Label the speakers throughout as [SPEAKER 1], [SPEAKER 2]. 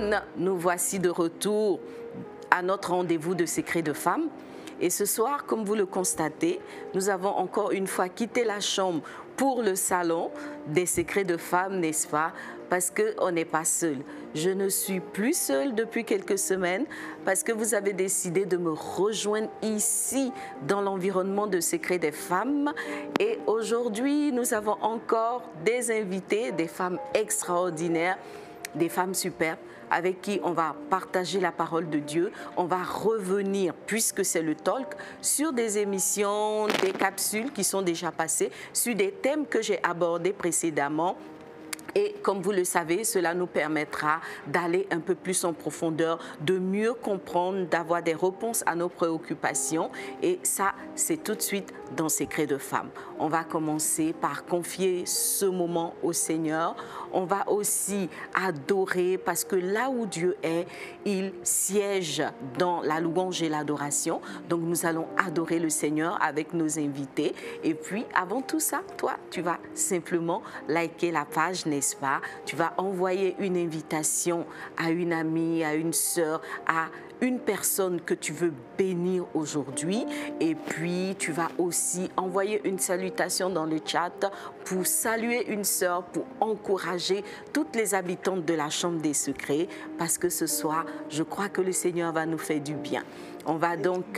[SPEAKER 1] Amen. Nous voici de retour à notre rendez-vous de Secrets de Femmes. Et ce soir, comme vous le constatez, nous avons encore une fois quitté la chambre pour le salon des Secrets de Femmes, n'est-ce pas? Parce qu'on n'est pas seul. Je ne suis plus seule depuis quelques semaines parce que vous avez décidé de me rejoindre ici dans l'environnement de Secrets des Femmes. Et aujourd'hui, nous avons encore des invités, des femmes extraordinaires, des femmes superbes avec qui on va partager la parole de Dieu. On va revenir, puisque c'est le talk, sur des émissions, des capsules qui sont déjà passées, sur des thèmes que j'ai abordés précédemment. Et comme vous le savez, cela nous permettra d'aller un peu plus en profondeur, de mieux comprendre, d'avoir des réponses à nos préoccupations. Et ça, c'est tout de suite dans Secrets de Femmes. On va commencer par confier ce moment au Seigneur. On va aussi adorer parce que là où Dieu est, il siège dans la louange et l'adoration. Donc nous allons adorer le Seigneur avec nos invités. Et puis avant tout ça, toi, tu vas simplement liker la page, n'est-ce pas? Tu vas envoyer une invitation à une amie, à une sœur, à une personne que tu veux bénir aujourd'hui. Et puis, tu vas aussi envoyer une salutation dans le chat pour saluer une sœur, pour encourager toutes les habitantes de la Chambre des Secrets. Parce que ce soir, je crois que le Seigneur va nous faire du bien. On va donc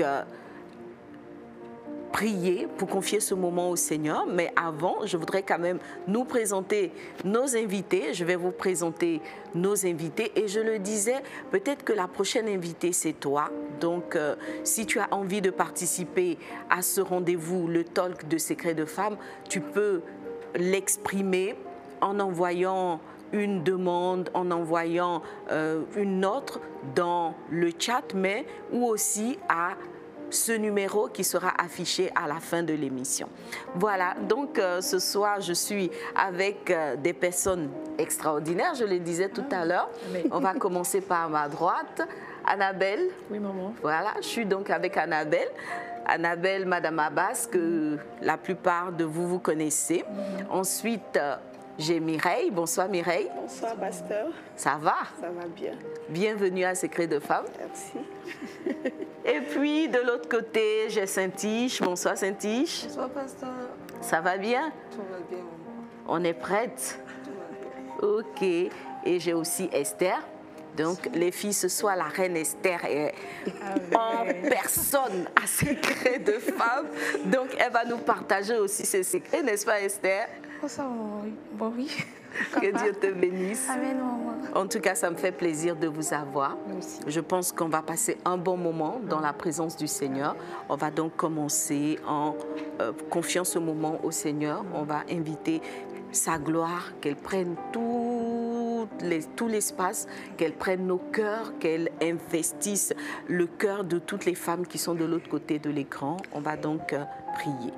[SPEAKER 1] prier pour confier ce moment au Seigneur. Mais avant, je voudrais quand même nous présenter nos invités. Je vais vous présenter nos invités. Et je le disais, peut-être que la prochaine invitée, c'est toi. Donc, si tu as envie de participer à ce rendez-vous, le talk de Secrets de Femmes, tu peux l'exprimer en envoyant une demande, en envoyant une note dans le chat, mais ou aussi à ce numéro qui sera affiché à la fin de l'émission. Voilà, donc ce soir, je suis avec des personnes extraordinaires, je le disais tout à l'heure. On va commencer par ma droite, Annabelle.
[SPEAKER 2] Oui, maman.
[SPEAKER 1] Voilà, je suis donc avec Annabelle. Annabelle, Madame Abbas, que la plupart de vous, vous connaissez. Ensuite, j'ai Mireille. Bonsoir Mireille.
[SPEAKER 2] Bonsoir Pasteur.
[SPEAKER 1] Ça va?
[SPEAKER 2] Ça va bien.
[SPEAKER 1] Bienvenue à Secrets de Femmes.
[SPEAKER 2] Merci.
[SPEAKER 1] Et puis de l'autre côté, j'ai Saint-Tiche. Bonsoir Saint-Tiche.
[SPEAKER 3] Bonsoir Pasteur.
[SPEAKER 1] Ça va bien?
[SPEAKER 3] Tout va bien, maman.
[SPEAKER 1] On est prête?
[SPEAKER 3] Tout va bien.
[SPEAKER 1] Ok. Et j'ai aussi Esther. Donc les filles, ce soir, la reine Esther est en personne à Secrets de Femmes. Donc elle va nous partager aussi ses secrets, n'est-ce pas Esther?
[SPEAKER 3] Bonsoir, maman. Bon, oui.
[SPEAKER 1] Que Dieu te bénisse.
[SPEAKER 3] Amen, maman.
[SPEAKER 1] En tout cas, ça me fait plaisir de vous avoir.
[SPEAKER 3] Merci.
[SPEAKER 1] Je pense qu'on va passer un bon moment dans la présence du Seigneur. On va donc commencer en confiant ce moment au Seigneur. On va inviter sa gloire, qu'elle prenne tout l'espace, qu'elle prenne nos cœurs, qu'elle investisse le cœur de toutes les femmes qui sont de l'autre côté de l'écran. On va donc prier.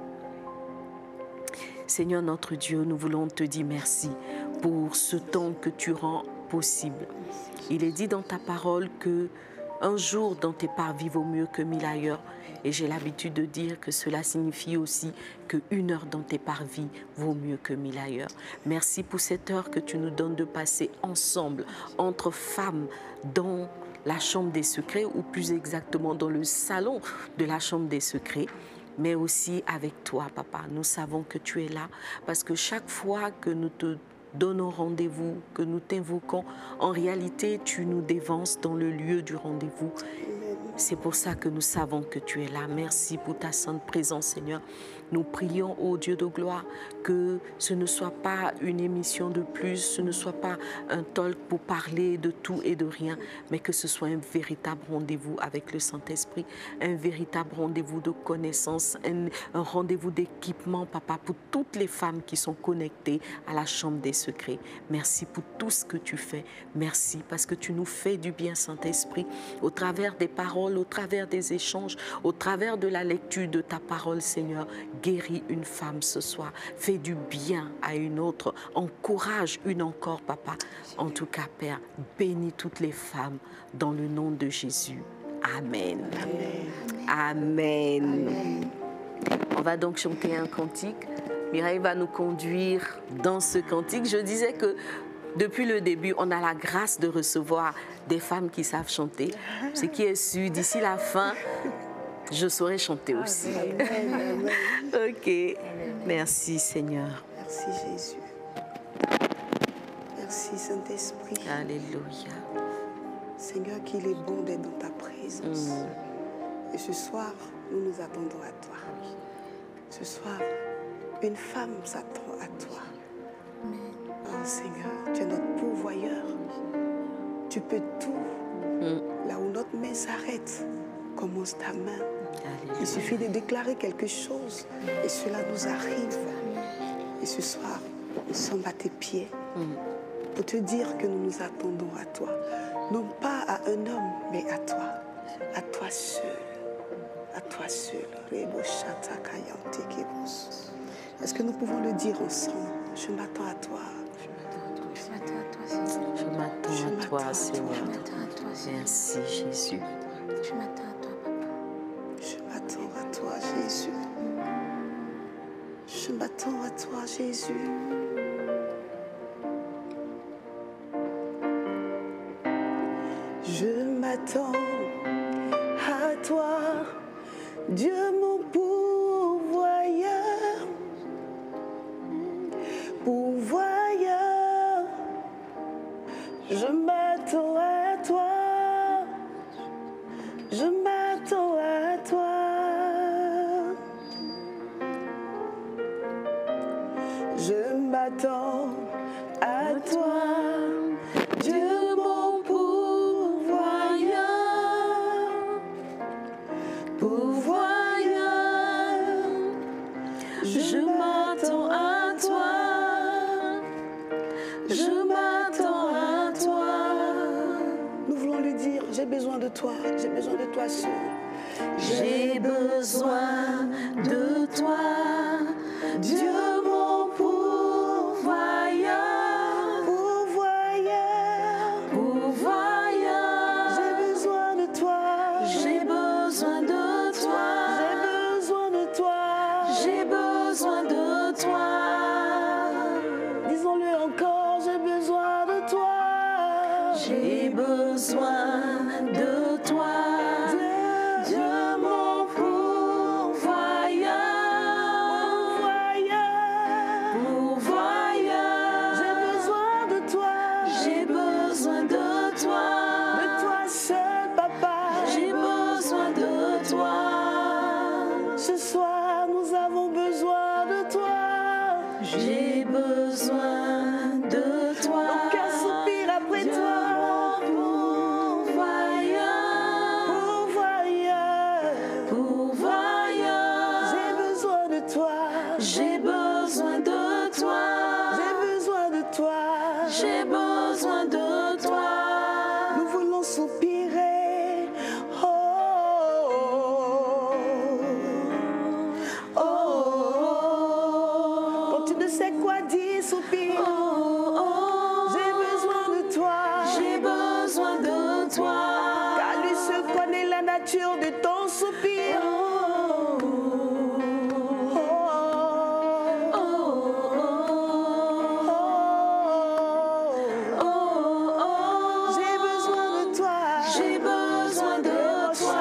[SPEAKER 1] Seigneur notre Dieu, nous voulons te dire merci pour ce temps que tu rends possible. Il est dit dans ta parole que un jour dans tes parvis vaut mieux que 1000 ailleurs. Et j'ai l'habitude de dire que cela signifie aussi qu'une heure dans tes parvis vaut mieux que 1000 ailleurs. Merci pour cette heure que tu nous donnes de passer ensemble, entre femmes, dans la chambre des secrets, ou plus exactement dans le salon de la chambre des secrets. Mais aussi avec toi, papa. Nous savons que tu es là parce que chaque fois que nous te donnons rendez-vous, que nous t'invoquons, en réalité, tu nous dévances dans le lieu du rendez-vous. C'est pour ça que nous savons que tu es là. Merci pour ta sainte présence, Seigneur. Nous prions, ô Dieu de gloire, que ce ne soit pas une émission de plus, ce ne soit pas un talk pour parler de tout et de rien, mais que ce soit un véritable rendez-vous avec le Saint-Esprit, un véritable rendez-vous de connaissance, un rendez-vous d'équipement, papa, pour toutes les femmes qui sont connectées à la chambre des secrets. Merci pour tout ce que tu fais. Merci parce que tu nous fais du bien, Saint-Esprit, au travers des paroles, au travers des échanges, au travers de la lecture de ta parole, Seigneur. Guéris une femme ce soir, fais du bien à une autre, encourage une encore, papa. En tout cas, Père, bénis toutes les femmes dans le nom de Jésus. Amen. Amen. Amen. Amen. On va donc chanter un cantique. Mireille va nous conduire dans ce cantique. Je disais que depuis le début, on a la grâce de recevoir des femmes qui savent chanter. Ce qui est sûr, d'ici la fin, je saurai chanter aussi.
[SPEAKER 2] Amen.
[SPEAKER 1] Ok. Merci Seigneur.
[SPEAKER 2] Merci Jésus. Merci Saint-Esprit.
[SPEAKER 1] Alléluia.
[SPEAKER 2] Seigneur, qu'il est bon d'être dans ta présence. Et ce soir, nous nous attendons à toi. Ce soir, une femme s'attend à toi. Oh Seigneur, tu es notre pourvoyeur. Tu peux tout. Là où notre main s'arrête, commence ta main.
[SPEAKER 1] Alléluia.
[SPEAKER 2] Il suffit de déclarer quelque chose et cela nous arrive. Et ce soir, nous sommes à tes pieds pour te dire que nous nous attendons à toi. Non pas à un homme, mais à toi seul. À toi seul. Est-ce que nous pouvons le dire ensemble? Je m'attends à toi.
[SPEAKER 1] Je m'attends à toi, Seigneur. Merci, Jésus.
[SPEAKER 3] Je m'attends à toi, papa.
[SPEAKER 2] Je m'attends à toi, Jésus. Je m'attends à toi, Jésus. Je m'attends à toi, Dieu mon pourvoyeur. Pourvoyeur, je m'attends à toi. Je m'attends à toi. Je m'attends à toi, Dieu mon pourvoyeur. Pourvoyeur, je m'attends à toi. Je m'attends à toi. Nous voulons lui dire, j'ai besoin de toi seul.
[SPEAKER 1] J'ai besoin de toi, Dieu mon pourvoyeur.
[SPEAKER 2] Pourvoyeur,
[SPEAKER 1] Pourvoyeur,
[SPEAKER 2] j'ai besoin de toi.
[SPEAKER 1] j'ai besoin de toi.
[SPEAKER 2] J'ai besoin de toi.
[SPEAKER 1] J'ai besoin de toi.
[SPEAKER 2] Disons-le encore, j'ai besoin de toi.
[SPEAKER 1] J'ai besoin de toi. Dieu mon pourvoyeur. Pourvoyeur,
[SPEAKER 2] J'ai besoin de toi.
[SPEAKER 1] j'ai besoin de toi.
[SPEAKER 2] De toi seul, papa.
[SPEAKER 1] J'ai besoin de toi.
[SPEAKER 2] Ce soir, nous avons besoin de toi.
[SPEAKER 1] J'ai besoin de toi.
[SPEAKER 2] Mon cœur soupire après
[SPEAKER 1] Dieu
[SPEAKER 2] toi.
[SPEAKER 1] mon pourvoyeur.
[SPEAKER 2] Pourvoyeur,
[SPEAKER 1] Pourvoyeur,
[SPEAKER 2] j'ai besoin de toi.
[SPEAKER 1] j'ai besoin de toi.
[SPEAKER 2] J'ai besoin de toi.
[SPEAKER 1] J'ai besoin de toi.
[SPEAKER 2] Nous voulons soupirer. Oh, oh, oh. Quand tu ne sais quoi dire, soupire.
[SPEAKER 1] Oh, oh,
[SPEAKER 2] J'ai besoin de toi.
[SPEAKER 1] j'ai besoin de toi.
[SPEAKER 2] Car lui seul connaît la nature de ton soupir.
[SPEAKER 1] Oh,
[SPEAKER 2] Oh,
[SPEAKER 1] oh, oh, oh, oh.
[SPEAKER 2] j'ai besoin de toi.
[SPEAKER 1] J'ai besoin de toi.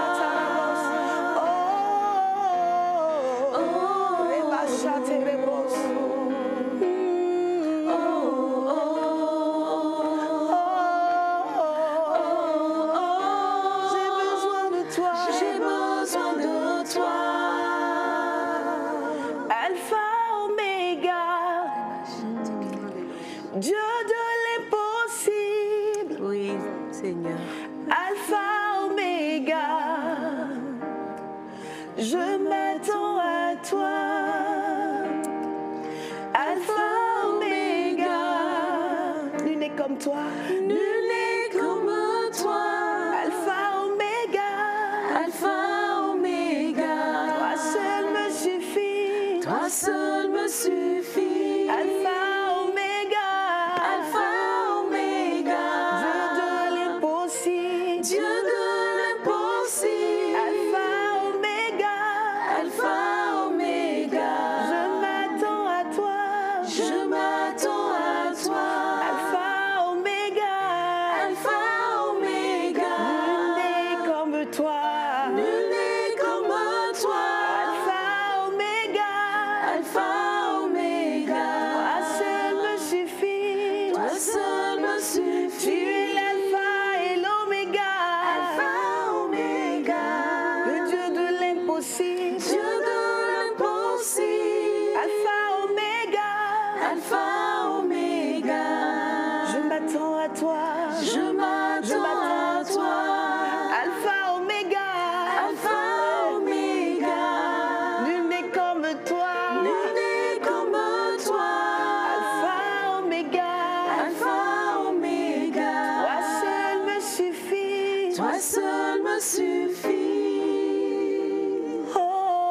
[SPEAKER 2] J'ai besoin de toi.
[SPEAKER 1] J'ai besoin de toi.
[SPEAKER 2] Alpha, Oméga, Dieu de l'impossible.
[SPEAKER 1] Oui, Seigneur.
[SPEAKER 2] Alpha, Oméga, je m'attends à toi. Alpha, Oméga, nul n'est comme toi.
[SPEAKER 1] Nul n'est comme toi.
[SPEAKER 2] Alpha, Oméga,
[SPEAKER 1] Alpha, Oméga.
[SPEAKER 2] toi seul me suffit.
[SPEAKER 1] Toi seul me suffit.
[SPEAKER 2] Alpha, Oméga,
[SPEAKER 1] Alpha, Oméga.
[SPEAKER 2] Dieu de l'impossible.
[SPEAKER 1] Dieu de l'impossible.
[SPEAKER 2] Alpha, Oméga,
[SPEAKER 1] Alpha, Oméga.
[SPEAKER 2] je m'attends à toi.
[SPEAKER 1] Je m'attends à toi.
[SPEAKER 2] Alpha,
[SPEAKER 1] Toi seul me suffit.
[SPEAKER 2] Oh,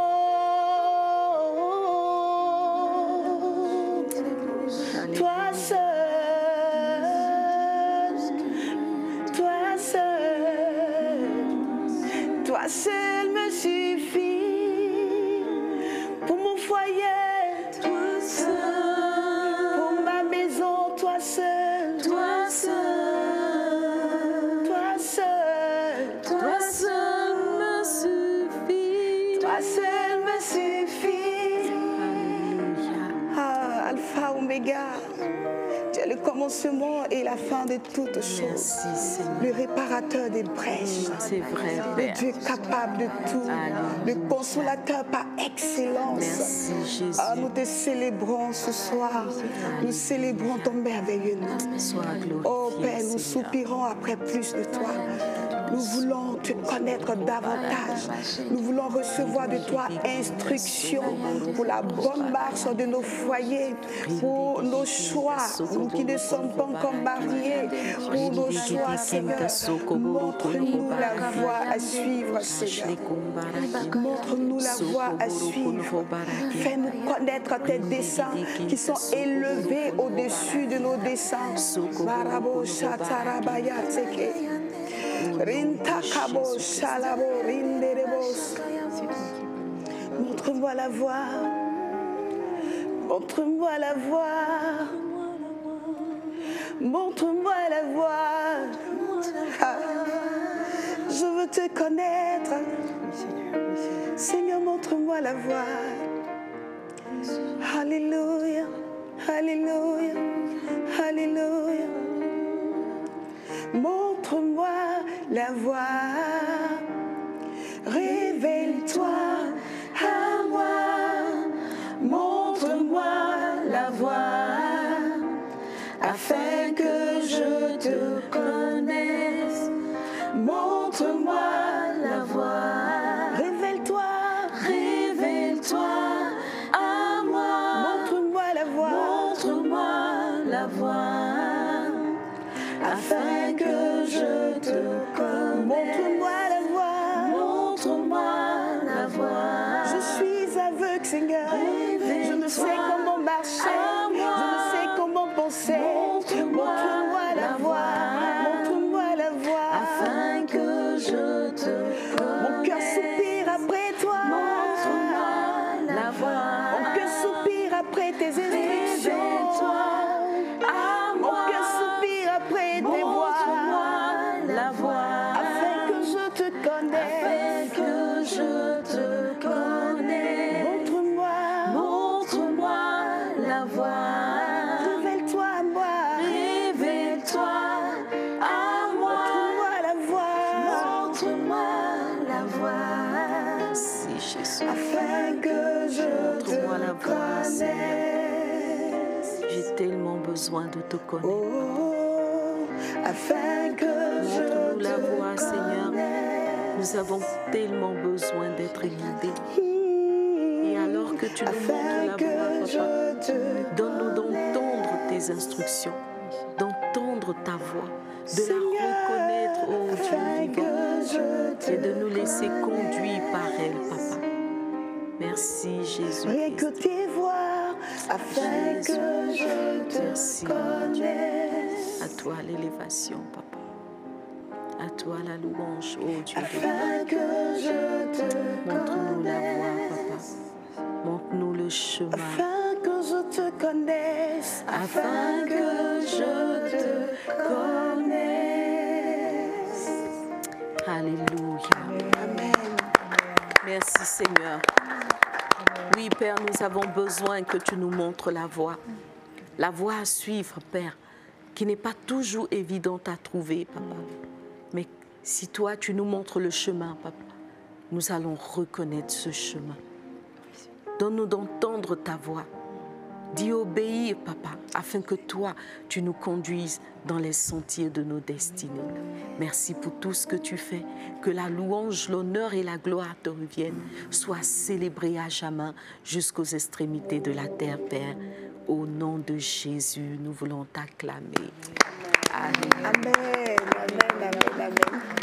[SPEAKER 2] toi seul, toi seul, toi seul me suffit pour mon foyer,
[SPEAKER 1] Toi seul,
[SPEAKER 2] pour ma maison, toi seul,
[SPEAKER 1] toi seul,
[SPEAKER 2] toi seul,
[SPEAKER 1] toi seul me suffit.
[SPEAKER 2] toi seul me suffit.
[SPEAKER 1] Alléluia.
[SPEAKER 2] Ah, Alpha, Oméga, tu es le commencement et la fin de toutes choses.
[SPEAKER 1] Merci Seigneur.
[SPEAKER 2] Le réparateur des brèches.
[SPEAKER 1] C'est vrai,
[SPEAKER 2] Le
[SPEAKER 1] Père.
[SPEAKER 2] Dieu capable de tout.
[SPEAKER 1] Alléluia.
[SPEAKER 2] Le consolateur par excellence.
[SPEAKER 1] Merci Jésus.
[SPEAKER 2] Ah, nous te célébrons ce soir. Nous célébrons ton merveilleux nom.
[SPEAKER 1] Sois glorifié,
[SPEAKER 2] Oh Père, nous
[SPEAKER 1] Seigneur.
[SPEAKER 2] soupirons après plus de toi. Nous voulons te connaître davantage. Nous voulons recevoir de toi instruction pour la bonne marche de nos foyers, pour nos choix, nous qui ne sommes pas encore mariés, pour nos choix, Seigneur. Montre-nous la voie à suivre, Seigneur. Montre-nous la voie à suivre. Fais-nous connaître tes desseins qui sont élevés au-dessus de nos desseins. Barabo shatarabaya teke. Rintakabo shalabo rinderebos. Montre-moi la voie. Montre-moi la voie. Montre-moi la voie. Ah. Je veux te connaître. Seigneur, montre-moi la voie. Alléluia, Alléluia, Alléluia. Montre-moi la voie. Révèle-toi à moi. Montre-moi la voie afin que je te connaisse. Montre-moi la voie. Révèle-toi, révèle-toi à moi. Montre-moi la voie. Montre-moi la voie afin que je te connaisse. Montre-moi la voie. Montre-moi la voie. Je suis aveugle, Seigneur. Je ne sais comment marcher. Je ne sais comment penser. Montre-moi la voie. Montre-moi la voie afin que je te connaisse. Mon cœur soupire après toi. Montre-moi la voie. Mon cœur soupire après tes instructions. Mon cœur soupire après tes voies. La voie afin que je te connaisse. Afin que je te connaisse. Montre-moi la voie. Révèle-toi à moi. Révèle-toi à moi. Montre-moi la voie. Montre-moi la voie.
[SPEAKER 1] Merci Jésus.
[SPEAKER 2] Afin que je te
[SPEAKER 1] Montre-moi la voie, Seigneur.
[SPEAKER 2] connaisse.
[SPEAKER 1] J'ai tellement besoin de te connaître.
[SPEAKER 2] Oh, afin que je
[SPEAKER 1] Montre-nous la
[SPEAKER 2] te
[SPEAKER 1] voie, Seigneur.
[SPEAKER 2] connaisse.
[SPEAKER 1] Nous avons tellement besoin d'être guidés. Et alors que tu nous
[SPEAKER 2] Afin
[SPEAKER 1] montres la
[SPEAKER 2] que
[SPEAKER 1] voie,
[SPEAKER 2] je
[SPEAKER 1] Papa,
[SPEAKER 2] te
[SPEAKER 1] donne-nous d'entendre tes instructions, d'entendre ta voix, de la reconnaître, ô
[SPEAKER 2] afin
[SPEAKER 1] Dieu
[SPEAKER 2] que
[SPEAKER 1] vivant,
[SPEAKER 2] je te
[SPEAKER 1] et de nous laisser conduire par elle, Papa. Merci Jésus.
[SPEAKER 2] rien que tes voix, afin que je te
[SPEAKER 1] Merci.
[SPEAKER 2] connaisse.
[SPEAKER 1] À toi l'élévation, Papa. À toi la louange, ô Dieu de
[SPEAKER 2] Afin que je te
[SPEAKER 1] Montre-nous la voie,
[SPEAKER 2] connaisse.
[SPEAKER 1] Papa. Montre-nous le chemin.
[SPEAKER 2] Afin que je te connaisse. Afin que je te connaisse.
[SPEAKER 1] Alléluia.
[SPEAKER 2] Amen.
[SPEAKER 1] Merci Seigneur. Oui, Père, nous avons besoin que tu nous montres la voie à suivre, Père, qui n'est pas toujours évidente à trouver, Papa. Mais si toi, tu nous montres le chemin, Papa, nous allons reconnaître ce chemin. Donne-nous d'entendre ta voix. D'y obéir, Papa, afin que toi, tu nous conduises dans les sentiers de nos destinées. Merci pour tout ce que tu fais. Que la louange, l'honneur et la gloire te reviennent. Sois célébré à jamais jusqu'aux extrémités de la terre, Père. Au nom de Jésus, nous voulons t'acclamer. Amen.
[SPEAKER 2] Amen. Amen. Amen. Amen.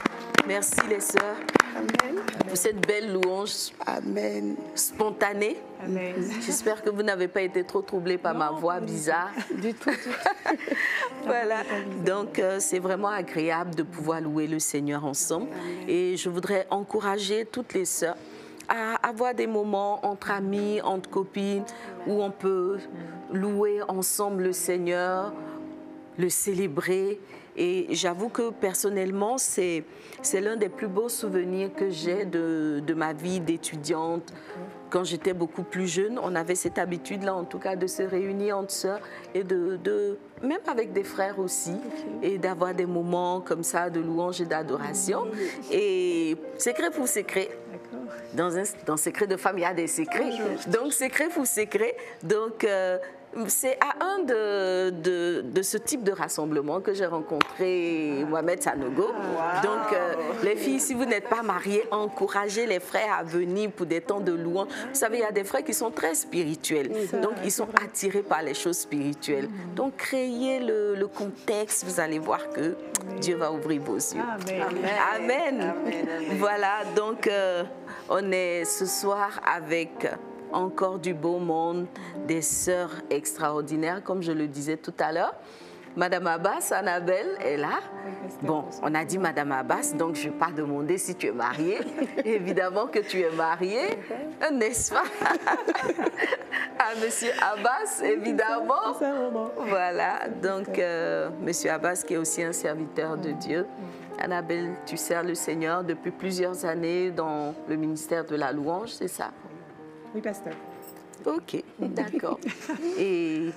[SPEAKER 1] Merci les sœurs
[SPEAKER 2] Amen.
[SPEAKER 1] pour cette belle louange
[SPEAKER 2] Amen.
[SPEAKER 1] spontanée.
[SPEAKER 4] Amen.
[SPEAKER 1] J'espère que vous n'avez pas été trop troublés par ma voix bizarre.
[SPEAKER 4] Du tout, du tout.
[SPEAKER 1] Voilà, donc c'est vraiment agréable de pouvoir louer le Seigneur ensemble. Et je voudrais encourager toutes les sœurs à avoir des moments entre amis, entre copines, où on peut louer ensemble le Seigneur, le célébrer. Et j'avoue que personnellement, c'est l'un des plus beaux souvenirs que j'ai de ma vie d'étudiante. Quand j'étais beaucoup plus jeune, on avait cette habitude-là, en tout cas, de se réunir entre sœurs et même avec des frères aussi, et d'avoir des moments comme ça de louange et d'adoration. Et secret pour secret. Dans Secret de femme, il y a des secrets. Donc, secret pour secret. Donc, c'est à un de ce type de rassemblement que j'ai rencontré Mohamed Sanogo. Donc, les filles, si vous n'êtes pas mariées, encouragez les frères à venir pour des temps de louange. Vous savez, il y a des frères qui sont très spirituels. Donc, ils sont attirés par les choses spirituelles. Donc, créez le contexte. Vous allez voir que Dieu va ouvrir vos yeux. Amen. Voilà, donc, on est ce soir avec encore du beau monde, des sœurs extraordinaires, comme je le disais tout à l'heure. Madame Abbas, Annabelle est là. Bon, on a dit Madame Abbas, donc je ne vais pas demander si tu es mariée. Évidemment que tu es mariée, n'est-ce pas? À Monsieur Abbas, évidemment. Voilà, donc Monsieur Abbas qui est aussi un serviteur de Dieu. Annabelle, tu sers le Seigneur depuis plusieurs années dans le ministère de la louange, c'est ça?
[SPEAKER 4] Oui, pasteur.
[SPEAKER 1] Ok, d'accord. Et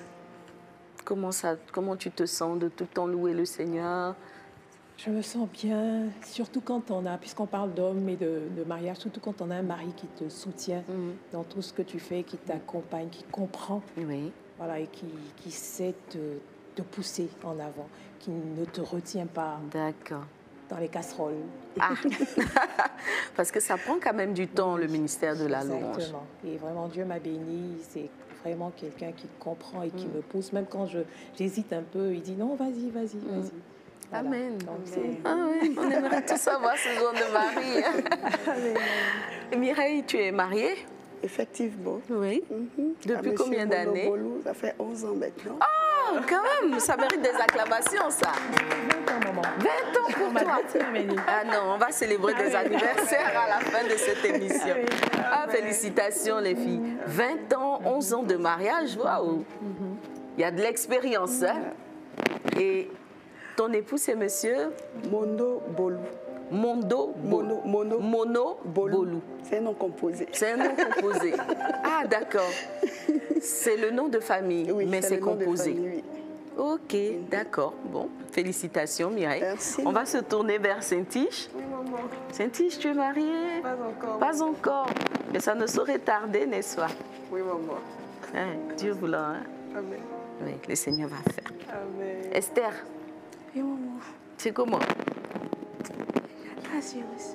[SPEAKER 1] comment tu te sens de tout le temps louer le Seigneur?
[SPEAKER 4] Je me sens bien, surtout quand on a, puisqu'on parle d'hommes et de mariage, surtout quand on a un mari qui te soutient dans tout ce que tu fais, qui t'accompagne, qui comprend, voilà, et qui sait te pousser en avant, qui ne te retient pas.
[SPEAKER 1] D'accord.
[SPEAKER 4] Dans les casseroles.
[SPEAKER 1] Ah. Parce que ça prend quand même du temps, le ministère de la louange.
[SPEAKER 4] Exactement. Et vraiment, Dieu m'a béni. C'est vraiment quelqu'un qui comprend et qui me pousse. Même quand j'hésite un peu, il dit non, vas-y, vas-y, vas-y. Voilà.
[SPEAKER 1] Amen.
[SPEAKER 4] Donc,
[SPEAKER 1] ah oui, on aimerait tous avoir ce genre de mari. Mireille, tu es mariée?
[SPEAKER 2] Effectivement.
[SPEAKER 1] Oui. Depuis combien d'années?
[SPEAKER 2] Ça fait 11 ans maintenant.
[SPEAKER 1] Ah, quand même, ça mérite des acclamations, ça.
[SPEAKER 4] 20 ans, maman.
[SPEAKER 1] 20 ans pour toi. Ah non, on va célébrer des anniversaires à la fin de cette émission. Ah, félicitations les filles. 20 ans, 11 ans de mariage, waouh. Il y a de l'expérience, hein. Et ton époux, c'est monsieur?
[SPEAKER 2] Mondo Bolou.
[SPEAKER 1] Mondo Bolou. Mono Bolou.
[SPEAKER 2] C'est un nom composé.
[SPEAKER 1] C'est un nom composé. Ah, d'accord. C'est le nom de famille,
[SPEAKER 2] oui,
[SPEAKER 1] mais c'est composé.
[SPEAKER 2] Famille, oui.
[SPEAKER 1] Ok, d'accord. Bon, félicitations Mireille.
[SPEAKER 2] Merci.
[SPEAKER 1] On va se tourner vers Saint-Tiche.
[SPEAKER 5] Oui, maman.
[SPEAKER 1] Saint-Tiche, tu es mariée?
[SPEAKER 5] Pas encore.
[SPEAKER 1] Pas encore. Mais ça ne saurait tarder, n'est-ce pas?
[SPEAKER 5] Oui, maman.
[SPEAKER 1] Hein, Dieu voulant. Hein?
[SPEAKER 5] Amen.
[SPEAKER 1] Oui, le Seigneur va faire.
[SPEAKER 5] Amen.
[SPEAKER 1] Esther,
[SPEAKER 3] Oui, maman.
[SPEAKER 1] c'est comment?
[SPEAKER 3] Assyrus.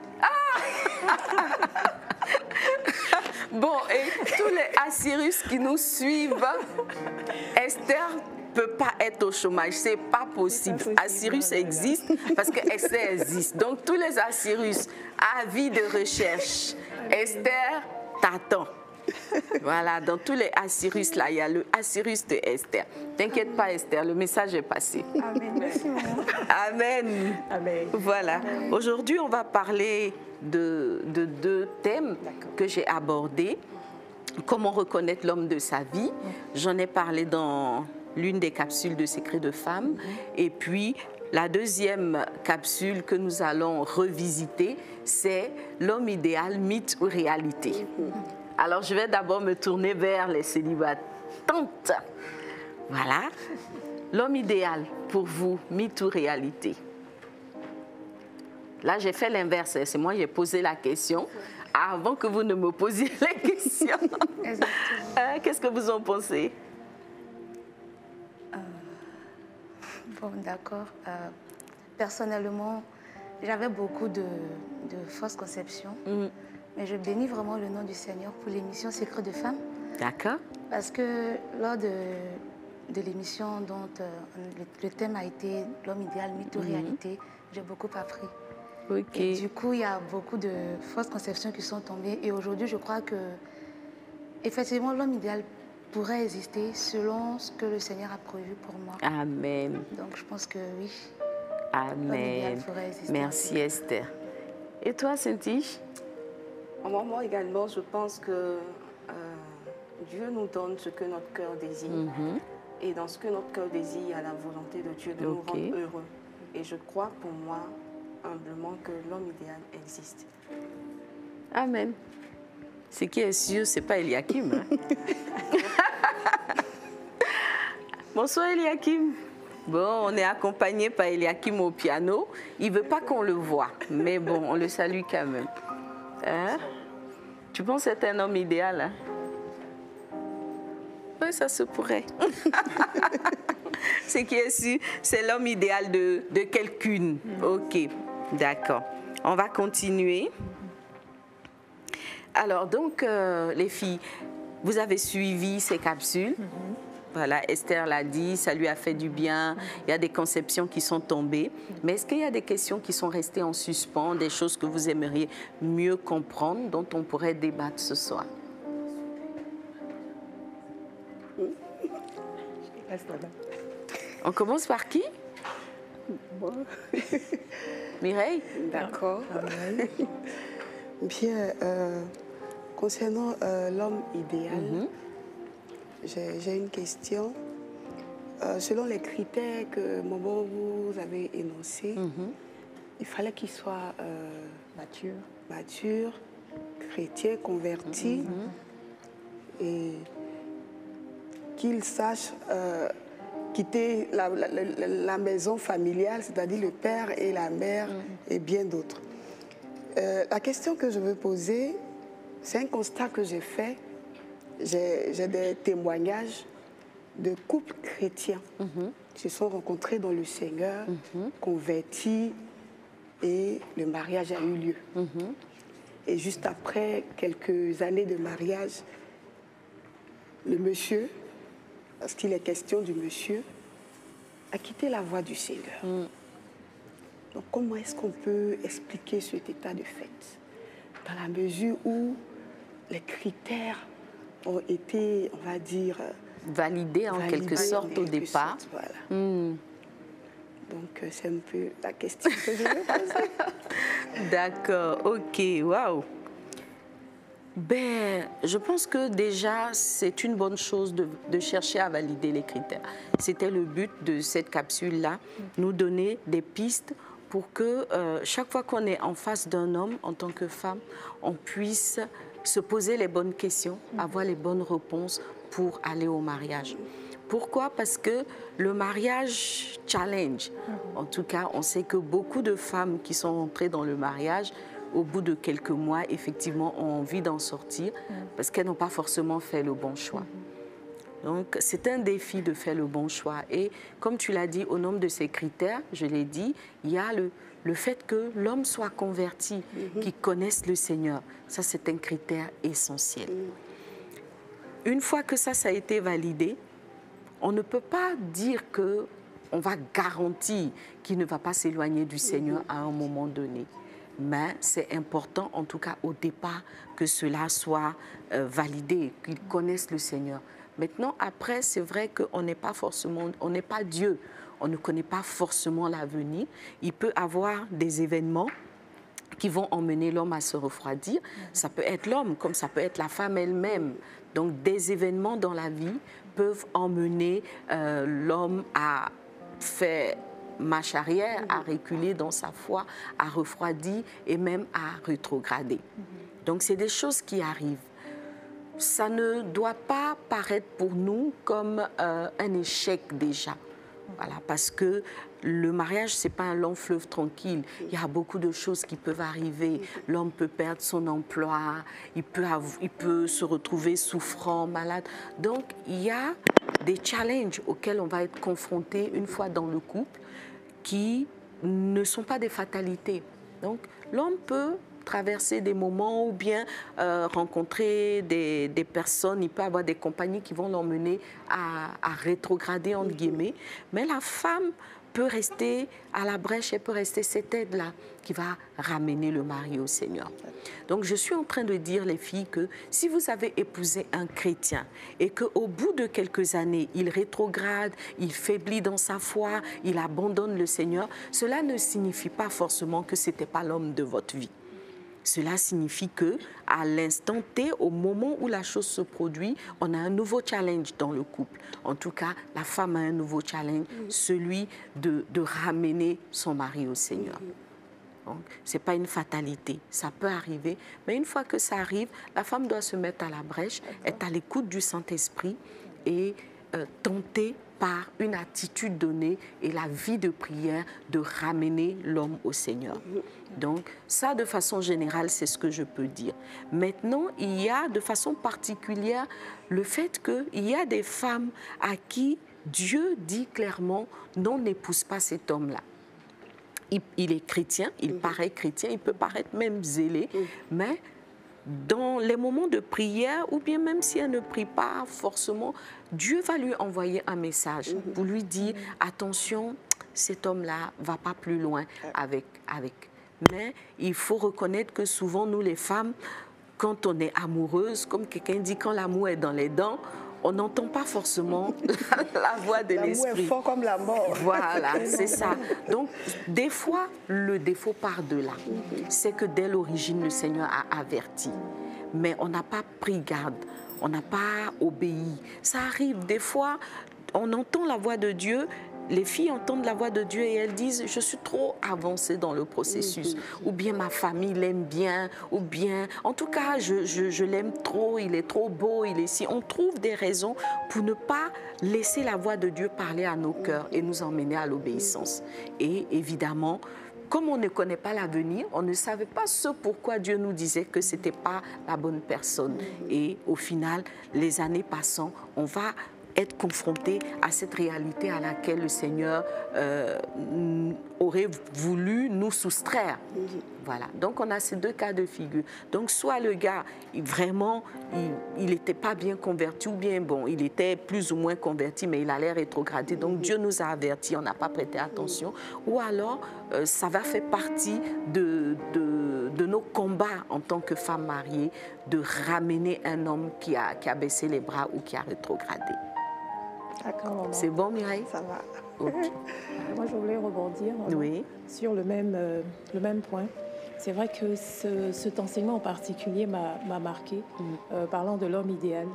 [SPEAKER 1] Bon, et tous les Assyrus qui nous suivent, Esther ne peut pas être au chômage. Ce n'est pas possible. Assyrus existe parce que Esther existe. Donc, tous les Assyrus, avis de recherche. Esther t'attend. Voilà, dans tous les Assyrus, là, il y a le Assyrus de Esther. T'inquiète pas, Esther, le message est passé.
[SPEAKER 3] Amen. Merci, maman.
[SPEAKER 1] Amen.
[SPEAKER 4] Amen.
[SPEAKER 1] Voilà. Aujourd'hui, on va parler de deux thèmes que j'ai abordés. Comment reconnaître l'homme de sa vie. J'en ai parlé dans l'une des capsules de Secret de femme. Et puis, la deuxième capsule que nous allons revisiter, c'est l'homme idéal, mythe ou réalité. Alors, je vais d'abord me tourner vers les célibatantes. Voilà. L'homme idéal, pour vous, mythe ou réalité? Là, j'ai fait l'inverse. C'est moi qui ai posé la question avant que vous ne me posiez les questions. Qu'est-ce que vous en pensez?
[SPEAKER 3] Bon, d'accord. Personnellement, j'avais beaucoup de fausses conceptions. Mais je bénis vraiment le nom du Seigneur pour l'émission Secret de femme.
[SPEAKER 1] D'accord.
[SPEAKER 3] Parce que lors de l'émission dont le thème a été l'homme idéal, mythe ou réalité, j'ai beaucoup appris.
[SPEAKER 1] Ok.
[SPEAKER 3] Et du coup, il y a beaucoup de fausses conceptions qui sont tombées. Et aujourd'hui, je crois que, effectivement, l'homme idéal pourrait exister selon ce que le Seigneur a prévu pour moi.
[SPEAKER 1] Amen.
[SPEAKER 3] Donc, je pense que oui.
[SPEAKER 1] Amen. Merci Esther. Et toi, Saint-Tige?
[SPEAKER 2] Moi également, je pense que Dieu nous donne ce que notre cœur désire. Et dans ce que notre cœur désire, il y a la volonté de Dieu de nous rendre heureux. Et je crois pour moi, humblement, que l'homme idéal existe.
[SPEAKER 1] Amen. Ce qui est sûr, ce n'est pas Eliakim. Hein? Bonsoir Eliakim. Bon, on est accompagné par Eliakim au piano. Il ne veut pas qu'on le voie, mais bon, on le salue quand même. Hein? Tu penses que c'est un homme idéal? Hein? Oui, ça se pourrait. Ce qui est sûr, c'est l'homme idéal de quelqu'une. Ok, d'accord. On va continuer. Alors, donc, les filles, vous avez suivi ces capsules. Voilà, Esther l'a dit, ça lui a fait du bien. Il y a des conceptions qui sont tombées. Mais est-ce qu'il y a des questions qui sont restées en suspens, des choses que vous aimeriez mieux comprendre, dont on pourrait débattre ce soir? On commence par qui?
[SPEAKER 2] Bon.
[SPEAKER 1] Mireille?
[SPEAKER 2] D'accord. Bien, concernant l'homme idéal, j'ai une question. Selon les critères que Momo vous avez énoncés, il fallait qu'il soit mature, chrétien, converti, et qu'il sache quitter la maison familiale, c'est-à-dire le père et la mère et bien d'autres. La question que je veux poser, c'est un constat que j'ai fait. J'ai des témoignages de couples chrétiens qui se sont rencontrés dans le Seigneur, convertis, et le mariage a eu lieu. Et juste après quelques années de mariage, le monsieur, parce qu'il est question du monsieur, a quitté la voie du Seigneur. Donc comment est-ce qu'on peut expliquer cet état de fait? Dans la mesure où les critères ont été, on va dire,
[SPEAKER 1] validés en quelque sorte au départ.
[SPEAKER 2] Voilà. Donc c'est un peu la question que je veux poser.
[SPEAKER 1] D'accord, ok, waouh. Ben, je pense que déjà, c'est une bonne chose de chercher à valider les critères. C'était le but de cette capsule-là, nous donner des pistes pour que chaque fois qu'on est en face d'un homme, en tant que femme, on puisse se poser les bonnes questions, avoir les bonnes réponses pour aller au mariage. Pourquoi? Parce que le mariage challenge. En tout cas, on sait que beaucoup de femmes qui sont entrées dans le mariage, au bout de quelques mois, effectivement, ont envie d'en sortir parce qu'elles n'ont pas forcément fait le bon choix. Donc, c'est un défi de faire le bon choix. Et comme tu l'as dit, au nombre de ces critères, je l'ai dit, il y a le fait que l'homme soit converti, qu'il connaisse le Seigneur. Ça, c'est un critère essentiel. Une fois que ça a été validé, on ne peut pas dire qu'on va garantir qu'il ne va pas s'éloigner du Seigneur à un moment donné. Mais c'est important, en tout cas au départ, que cela soit validé, qu'il connaisse le Seigneur. Maintenant, après, c'est vrai qu'on n'est pas forcément, on n'est pas Dieu, on ne connaît pas forcément l'avenir. Il peut y avoir des événements qui vont emmener l'homme à se refroidir. Ça peut être l'homme, comme ça peut être la femme elle-même. Donc, des événements dans la vie peuvent emmener l'homme à faire marche arrière, à reculer dans sa foi, à refroidir et même à rétrograder. Donc, c'est des choses qui arrivent. Ça ne doit pas paraître pour nous comme un échec déjà. Voilà, parce que le mariage, ce n'est pas un long fleuve tranquille. Il y a beaucoup de choses qui peuvent arriver. L'homme peut perdre son emploi, il peut se retrouver souffrant, malade. Donc, il y a des challenges auxquels on va être confronté une fois dans le couple qui ne sont pas des fatalités. Donc, l'homme peut traverser des moments ou bien rencontrer des personnes, il peut avoir des compagnies qui vont l'emmener à rétrograder, entre guillemets. Mais la femme peut rester à la brèche, elle peut rester cette aide-là qui va ramener le mari au Seigneur. Donc, je suis en train de dire, les filles, que si vous avez épousé un chrétien et qu'au bout de quelques années, il rétrograde, il faiblit dans sa foi, il abandonne le Seigneur, cela ne signifie pas forcément que ce n'était pas l'homme de votre vie. Cela signifie que, à l'instant T, au moment où la chose se produit, on a un nouveau challenge dans le couple. En tout cas, la femme a un nouveau challenge, celui de ramener son mari au Seigneur. Ce n'est pas une fatalité, ça peut arriver, mais une fois que ça arrive, la femme doit se mettre à la brèche, être à l'écoute du Saint-Esprit et tenter par une attitude donnée et la vie de prière de ramener l'homme au Seigneur. Donc ça, de façon générale, c'est ce que je peux dire. Maintenant, il y a de façon particulière le fait qu'il y a des femmes à qui Dieu dit clairement « non, n'épouse pas cet homme-là ». Il est chrétien, il paraît chrétien, il peut paraître même zélé, mais dans les moments de prière, ou bien même si elle ne prie pas forcément, Dieu va lui envoyer un message pour lui dire « attention, cet homme-là ne va pas plus loin avec. » Mais il faut reconnaître que souvent, nous les femmes, quand on est amoureuse, comme quelqu'un dit, quand l'amour est dans les dents, on n'entend pas forcément la voix de l'esprit.
[SPEAKER 2] L'amour est fort comme la mort.
[SPEAKER 1] Voilà, c'est ça. Donc, des fois, le défaut part de là. C'est que dès l'origine, le Seigneur a averti. Mais on n'a pas pris garde, on n'a pas obéi. Ça arrive, des fois, on entend la voix de Dieu. Les filles entendent la voix de Dieu et elles disent « je suis trop avancée dans le processus » ou bien « ma famille l'aime bien » ou bien « en tout cas, je l'aime trop, il est trop beau, il est si ». On trouve des raisons pour ne pas laisser la voix de Dieu parler à nos cœurs et nous emmener à l'obéissance. Et évidemment, comme on ne connaît pas l'avenir, on ne savait pas ce pourquoi Dieu nous disait que ce n'était pas la bonne personne. Et au final, les années passant, on va être confronté à cette réalité à laquelle le Seigneur aurait voulu nous soustraire. Voilà. Donc, on a ces deux cas de figure. Donc, soit le gars, vraiment, il n'était pas bien converti, ou bien, bon, il était plus ou moins converti, mais il allait rétrograder. Donc, Dieu nous a avertis, on n'a pas prêté attention. Ou alors, ça va faire partie de nos combats en tant que femme mariée, de ramener un homme qui a baissé les bras ou qui a rétrogradé. C'est bon, Mireille?
[SPEAKER 2] Ça va.
[SPEAKER 1] Okay.
[SPEAKER 4] Moi, je voulais rebondir sur le même point. C'est vrai que cet enseignement en particulier m'a marqué, parlant de l'homme idéal.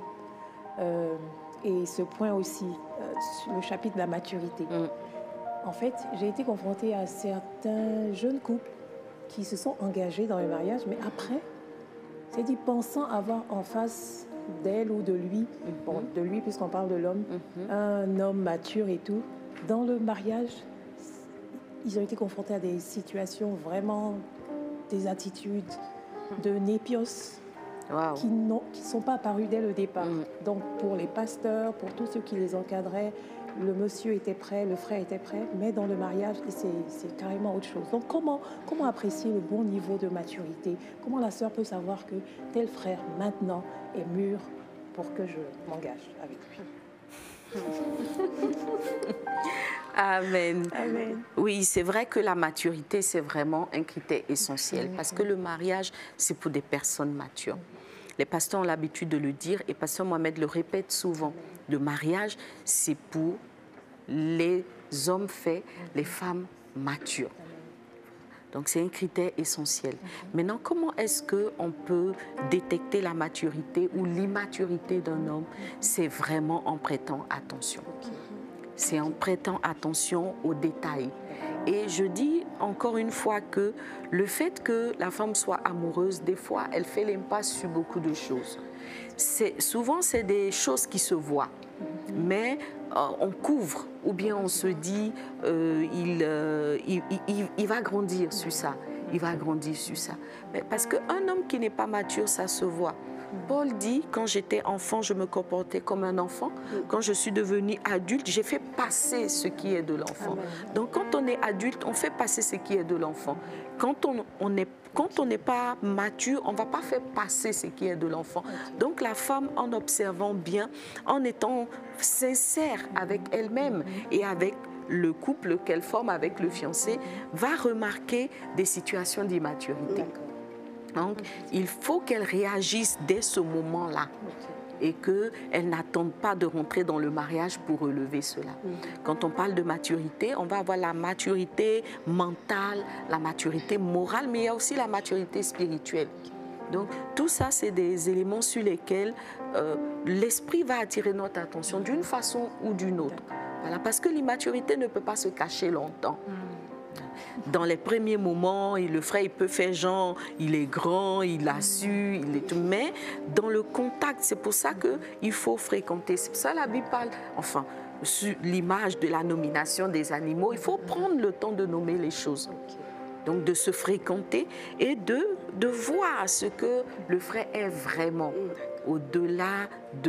[SPEAKER 4] Et ce point aussi, sur le chapitre de la maturité. En fait, j'ai été confrontée à certains jeunes couples qui se sont engagés dans le mariage, mais après, c'est dit pensant avoir en face d'elle ou de lui, bon, de lui puisqu'on parle de l'homme, un homme mature et tout, dans le mariage, ils ont été confrontés à des situations vraiment, des attitudes de népios qui ne sont pas apparues dès le départ. Donc pour les pasteurs, pour tous ceux qui les encadraient, le monsieur était prêt, le frère était prêt, mais dans le mariage, c'est carrément autre chose. Donc comment apprécier le bon niveau de maturité? Comment la sœur peut savoir que tel frère maintenant est mûr pour que je m'engage avec lui?
[SPEAKER 1] Amen.
[SPEAKER 4] Amen.
[SPEAKER 1] Oui, c'est vrai que la maturité, c'est vraiment un critère essentiel parce que le mariage, c'est pour des personnes matures. Les pasteurs ont l'habitude de le dire et Pasteur Mohamed le répète souvent. Le mariage, c'est pour les hommes faits, les femmes matures. Donc, c'est un critère essentiel. Maintenant, comment est-ce qu'on peut détecter la maturité ou l'immaturité d'un homme? C'est vraiment en prêtant attention. C'est en prêtant attention aux détails. Et je dis encore une fois que le fait que la femme soit amoureuse, des fois, elle fait l'impasse sur beaucoup de choses. Souvent, c'est des choses qui se voient, mais on couvre, ou bien on se dit, il va grandir sur ça, il va grandir sur ça. Mais parce qu'un homme qui n'est pas mature, ça se voit. Paul dit, quand j'étais enfant, je me comportais comme un enfant. Quand je suis devenue adulte, j'ai fait passer ce qui est de l'enfant. Donc, quand on est adulte, on fait passer ce qui est de l'enfant. Quand on n'est pas mature, on ne va pas faire passer ce qui est de l'enfant. Donc, la femme, en observant bien, en étant sincère avec elle-même et avec le couple qu'elle forme avec le fiancé va remarquer des situations d'immaturité. Donc, il faut qu'elle réagisse dès ce moment-là et qu'elle n'attende pas de rentrer dans le mariage pour relever cela. Quand on parle de maturité, on va avoir la maturité mentale, la maturité morale, mais il y a aussi la maturité spirituelle. Donc, tout ça, c'est des éléments sur lesquels l'esprit va attirer notre attention d'une façon ou d'une autre. Voilà, parce que l'immaturité ne peut pas se cacher longtemps. Dans les premiers moments, le frère, il peut faire genre, il est grand, il a su, il est tout. Mais dans le contact, c'est pour ça qu'il faut fréquenter. C'est pour ça que la Bible parle, enfin, sur l'image de la nomination des animaux, il faut prendre le temps de nommer les choses. Donc de se fréquenter et de voir ce que le frère est vraiment, au-delà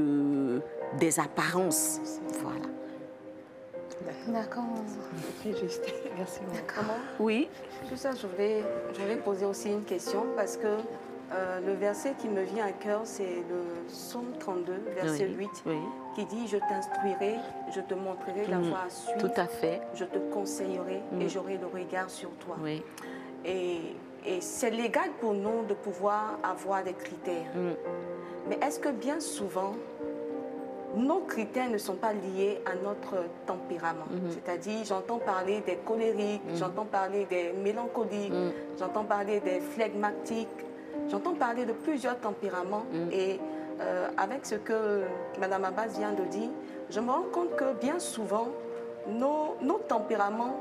[SPEAKER 1] des apparences. Voilà.
[SPEAKER 3] D'accord.
[SPEAKER 4] Très juste. Merci.
[SPEAKER 5] Comment?
[SPEAKER 1] Oui.
[SPEAKER 5] Tout ça, je vais poser aussi une question parce que le verset qui me vient à cœur, c'est le Psaume 32, verset 8, qui dit « Je t'instruirai, je te montrerai la voie à suivre.
[SPEAKER 1] Tout à fait.
[SPEAKER 5] Je te conseillerai et j'aurai le regard sur toi.
[SPEAKER 1] Oui. »
[SPEAKER 5] Et c'est légal pour nous de pouvoir avoir des critères. Mais est-ce que bien souvent, nos critères ne sont pas liés à notre tempérament? C'est-à-dire, j'entends parler des colériques, j'entends parler des mélancoliques, j'entends parler des flegmatiques, j'entends parler de plusieurs tempéraments. Et avec ce que Mme Abbas vient de dire, je me rends compte que bien souvent, nos tempéraments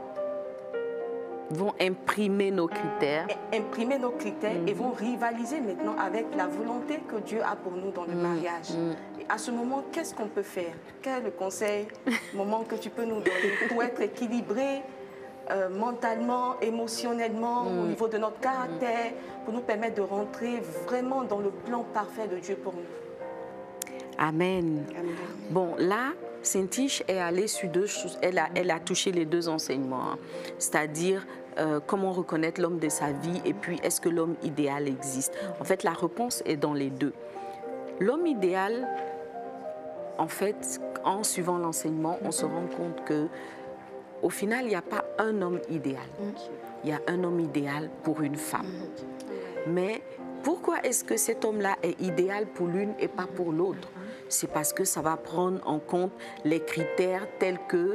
[SPEAKER 1] vont imprimer nos critères.
[SPEAKER 5] Imprimer nos critères et vont rivaliser maintenant avec la volonté que Dieu a pour nous dans le mariage. Et à ce moment, qu'est-ce qu'on peut faire? Quel est le conseil, moment que tu peux nous donner pour être équilibré mentalement, émotionnellement, au niveau de notre caractère, pour nous permettre de rentrer vraiment dans le plan parfait de Dieu pour nous?
[SPEAKER 1] Amen. Amen. Bon, là, Saint-Tiche est allée sur deux choses. Elle a touché les deux enseignements, c'est-à-dire comment reconnaître l'homme de sa vie et puis est-ce que l'homme idéal existe. En fait, la réponse est dans les deux. L'homme idéal, en fait, en suivant l'enseignement, on se rend compte que au final, il n'y a pas un homme idéal. Il y a un homme idéal pour une femme. Mais pourquoi est-ce que cet homme-là est idéal pour l'une et pas pour l'autre? C'est parce que ça va prendre en compte les critères tels que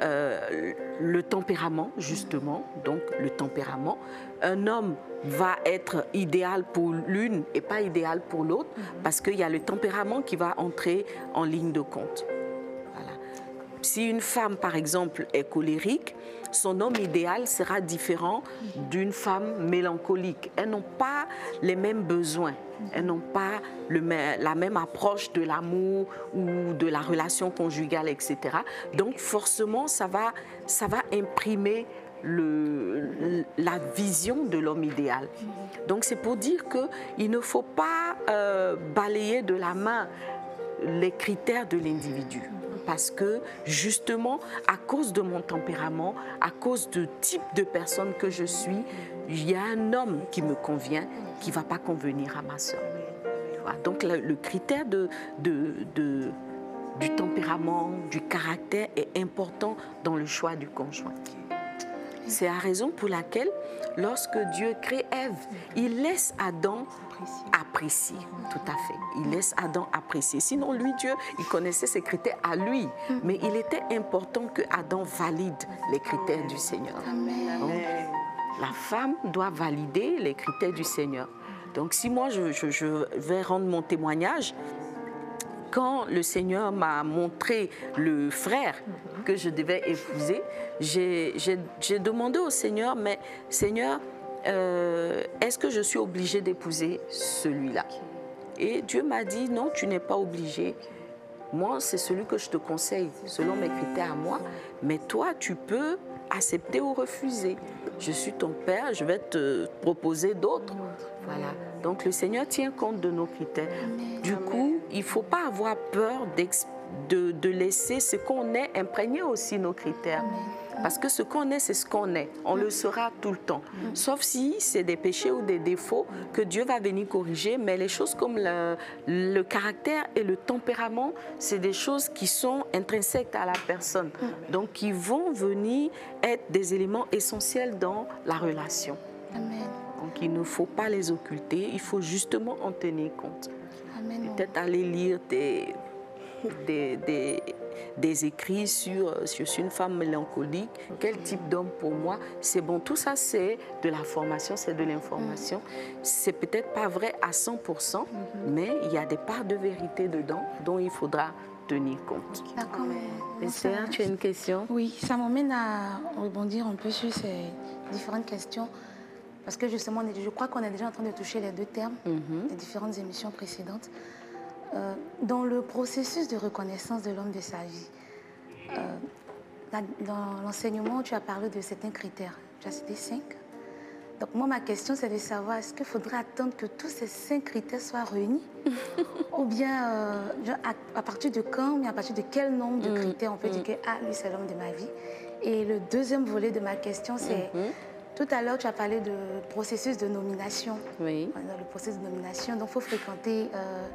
[SPEAKER 1] le tempérament, justement. Donc, le tempérament. Un homme va être idéal pour l'une et pas idéal pour l'autre parce qu'il y a le tempérament qui va entrer en ligne de compte. Voilà. Si une femme, par exemple, est colérique, son homme idéal sera différent d'une femme mélancolique. Elles n'ont pas les mêmes besoins. Elles n'ont pas la même approche de l'amour ou de la relation conjugale, etc. Donc, forcément, ça va imprimer la vision de l'homme idéal. Donc, c'est pour dire qu'il ne faut pas balayer de la main les critères de l'individu. Parce que, justement, à cause de mon tempérament, à cause du type de personne que je suis, il y a un homme qui me convient, qui ne va pas convenir à ma soeur. Voilà. Donc, le critère du tempérament, du caractère est important dans le choix du conjoint. C'est la raison pour laquelle, lorsque Dieu crée Ève, il laisse Adam apprécier. Tout à fait. Il laisse Adam apprécier. Sinon, lui, Dieu, il connaissait ses critères à lui. Mais il était important que Adam valide les critères du Seigneur. Donc, la femme doit valider les critères du Seigneur. Donc, si moi, je vais rendre mon témoignage, quand le Seigneur m'a montré le frère que je devais épouser, j'ai demandé au Seigneur, mais Seigneur, est-ce que je suis obligée d'épouser celui-là? Et Dieu m'a dit, non, tu n'es pas obligée. Moi, c'est celui que je te conseille, selon mes critères à moi. Mais toi, tu peux accepter ou refuser. Je suis ton père, je vais te proposer d'autres. Voilà. Donc, le Seigneur tient compte de nos critères. Du coup, il ne faut pas avoir peur de laisser ce qu'on est imprégner aussi nos critères. Parce que ce qu'on est, c'est ce qu'on est. On le sera tout le temps. Sauf si c'est des péchés ou des défauts que Dieu va venir corriger. Mais les choses comme le caractère et le tempérament, c'est des choses qui sont intrinsèques à la personne. Donc, qui vont venir être des éléments essentiels dans la relation.
[SPEAKER 3] Amen.
[SPEAKER 1] Donc, il ne faut pas les occulter. Il faut justement en tenir compte. Peut-être aller lire des écrits sur une femme mélancolique, quel type d'homme pour moi, c'est bon. Tout ça, c'est de la formation, c'est de l'information. C'est peut-être pas vrai à 100%, mais il y a des parts de vérité dedans dont il faudra tenir compte.
[SPEAKER 3] D'accord.
[SPEAKER 1] Esther, tu as une question?
[SPEAKER 3] Oui, ça m'emmène à rebondir un peu sur ces différentes questions. Parce que justement, je crois qu'on est déjà en train de toucher les deux termes des différentes émissions précédentes. Dans le processus de reconnaissance de l'homme de sa vie, dans l'enseignement, tu as parlé de certains critères. Tu as cité 5. Donc moi, ma question, c'est de savoir, est-ce qu'il faudrait attendre que tous ces 5 critères soient réunis ou bien à partir de quand, mais à partir de quel nombre de critères on peut dire que lui, c'est l'homme de ma vie? Et le deuxième volet de ma question, c'est... Tout à l'heure, tu as parlé de processus de nomination. Oui. Dans le processus de nomination, donc il faut fréquenter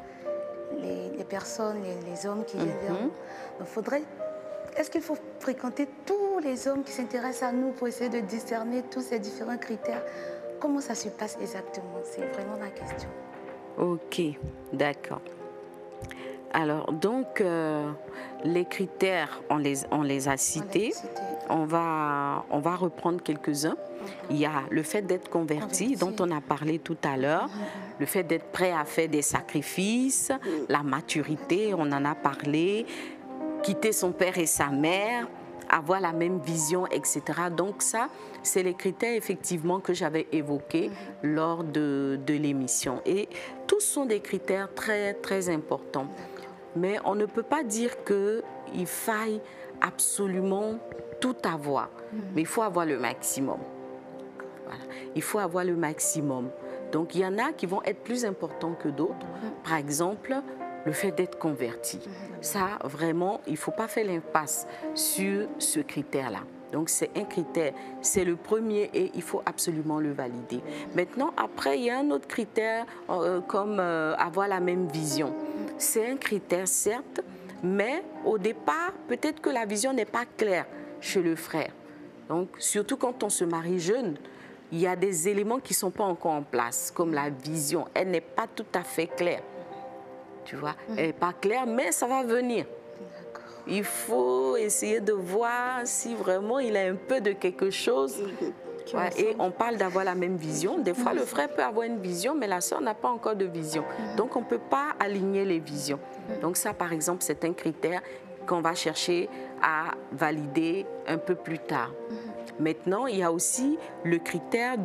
[SPEAKER 3] les personnes, les hommes qui viennent vers nous. Donc, est-ce qu'il faut fréquenter tous les hommes qui s'intéressent à nous pour essayer de discerner tous ces différents critères? Comment ça se passe exactement? C'est vraiment ma question.
[SPEAKER 1] Ok, d'accord. Alors, donc, les critères, on les a cités. On va reprendre quelques-uns. Il y a le fait d'être converti, dont on a parlé tout à l'heure, le fait d'être prêt à faire des sacrifices, la maturité, on en a parlé, quitter son père et sa mère, avoir la même vision, etc. Donc ça, c'est les critères effectivement que j'avais évoqués lors de l'émission. Et tous sont des critères très, très importants. Mais on ne peut pas dire qu'il faille absolument tout avoir, mais il faut avoir le maximum. Voilà. Il faut avoir le maximum. Donc, il y en a qui vont être plus importants que d'autres. Par exemple, le fait d'être converti. Ça, vraiment, il ne faut pas faire l'impasse sur ce critère-là. Donc, c'est un critère, c'est le premier et il faut absolument le valider. Maintenant, après, il y a un autre critère comme avoir la même vision. C'est un critère, certes, mais au départ, peut-être que la vision n'est pas claire chez le frère. Donc, surtout quand on se marie jeune, il y a des éléments qui ne sont pas encore en place, comme la vision. Elle n'est pas tout à fait claire. Tu vois, elle n'est pas claire, mais ça va venir. Il faut essayer de voir si vraiment il a un peu de quelque chose. Ouais, et on parle d'avoir la même vision. Des fois, le frère peut avoir une vision, mais la sœur n'a pas encore de vision. Donc, on ne peut pas aligner les visions. Donc, ça, par exemple, c'est un critère qu'on va chercher à valider un peu plus tard. Maintenant, il y a aussi le critère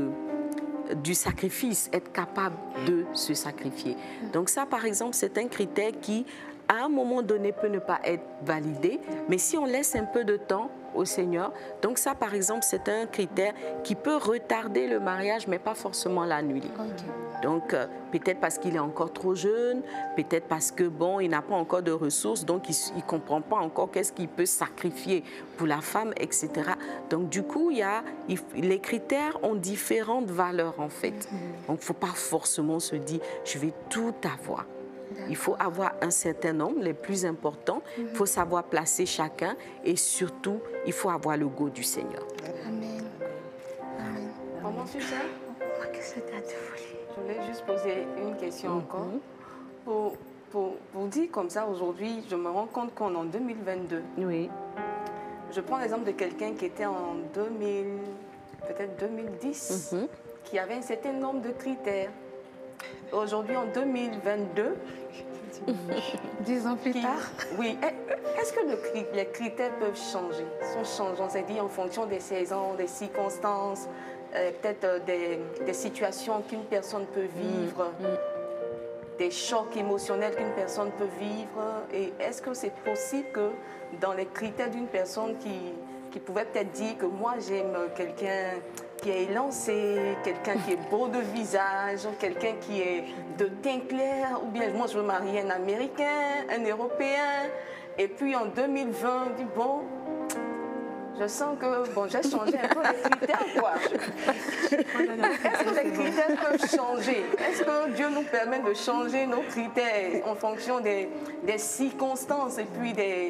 [SPEAKER 1] du sacrifice, être capable de se sacrifier. Donc ça, par exemple, c'est un critère qui, à un moment donné, peut ne pas être validé, mais si on laisse un peu de temps au Seigneur, donc ça, par exemple, c'est un critère qui peut retarder le mariage, mais pas forcément l'annuler. Donc, peut-être parce qu'il est encore trop jeune, peut-être parce que, bon, il n'a pas encore de ressources, donc il ne comprend pas encore qu'est-ce qu'il peut sacrifier pour la femme, etc. Donc, du coup, les critères ont différentes valeurs, en fait. Donc, il ne faut pas forcément se dire, je vais tout avoir. Il faut avoir un certain nombre, les plus importants. Il faut savoir placer chacun et surtout, il faut avoir le goût du Seigneur.
[SPEAKER 3] Amen. Amen.
[SPEAKER 5] Comment tu sais? Je voulais juste poser une question encore. Pour dire comme ça, aujourd'hui, je me rends compte qu'on est en 2022.
[SPEAKER 1] Oui.
[SPEAKER 5] Je prends l'exemple de quelqu'un qui était en peut-être 2010, qui avait un certain nombre de critères. Aujourd'hui, en 2022...
[SPEAKER 3] 10 ans plus tard.
[SPEAKER 5] Oui. Est-ce que les critères peuvent changer? Sont changeants, c'est-à-dire en fonction des saisons, des circonstances, peut-être des situations qu'une personne peut vivre, des chocs émotionnels qu'une personne peut vivre. Et est-ce que c'est possible que dans les critères d'une personne qui pouvait peut-être dire que moi j'aime quelqu'un qui est élancé, quelqu'un qui est beau de visage, quelqu'un qui est de teint clair, ou bien moi je veux marier un Américain, un Européen, et puis en 2020, on dit bon, Je sens que, bon, j'ai changé un peu les critères, quoi. Est-ce que les critères peuvent changer? Est-ce que Dieu nous permet de changer nos critères en fonction des circonstances et puis des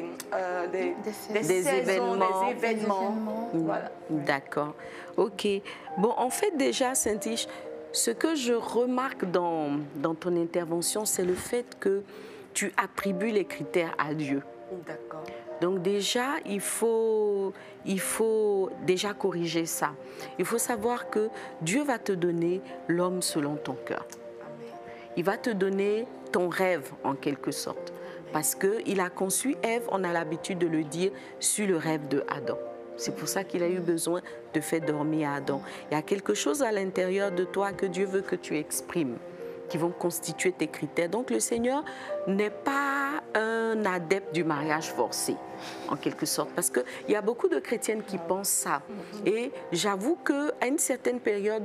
[SPEAKER 5] saisons, des événements? Voilà.
[SPEAKER 1] D'accord. OK. Bon, en fait, déjà, Saint-Iche, ce que je remarque dans ton intervention, c'est le fait que tu attribues les critères à Dieu.
[SPEAKER 5] D'accord.
[SPEAKER 1] Donc déjà, il faut déjà corriger ça. Il faut savoir que Dieu va te donner l'homme selon ton cœur. Il va te donner ton rêve en quelque sorte. Parce qu'il a conçu Ève, on a l'habitude de le dire, sur le rêve de Adam. C'est pour ça qu'il a eu besoin de faire dormir Adam. Il y a quelque chose à l'intérieur de toi que Dieu veut que tu exprimes, qui vont constituer tes critères. Donc le Seigneur n'est pas un adepte du mariage forcé, en quelque sorte, parce qu'il y a beaucoup de chrétiennes qui pensent ça. Et j'avoue qu'à une certaine période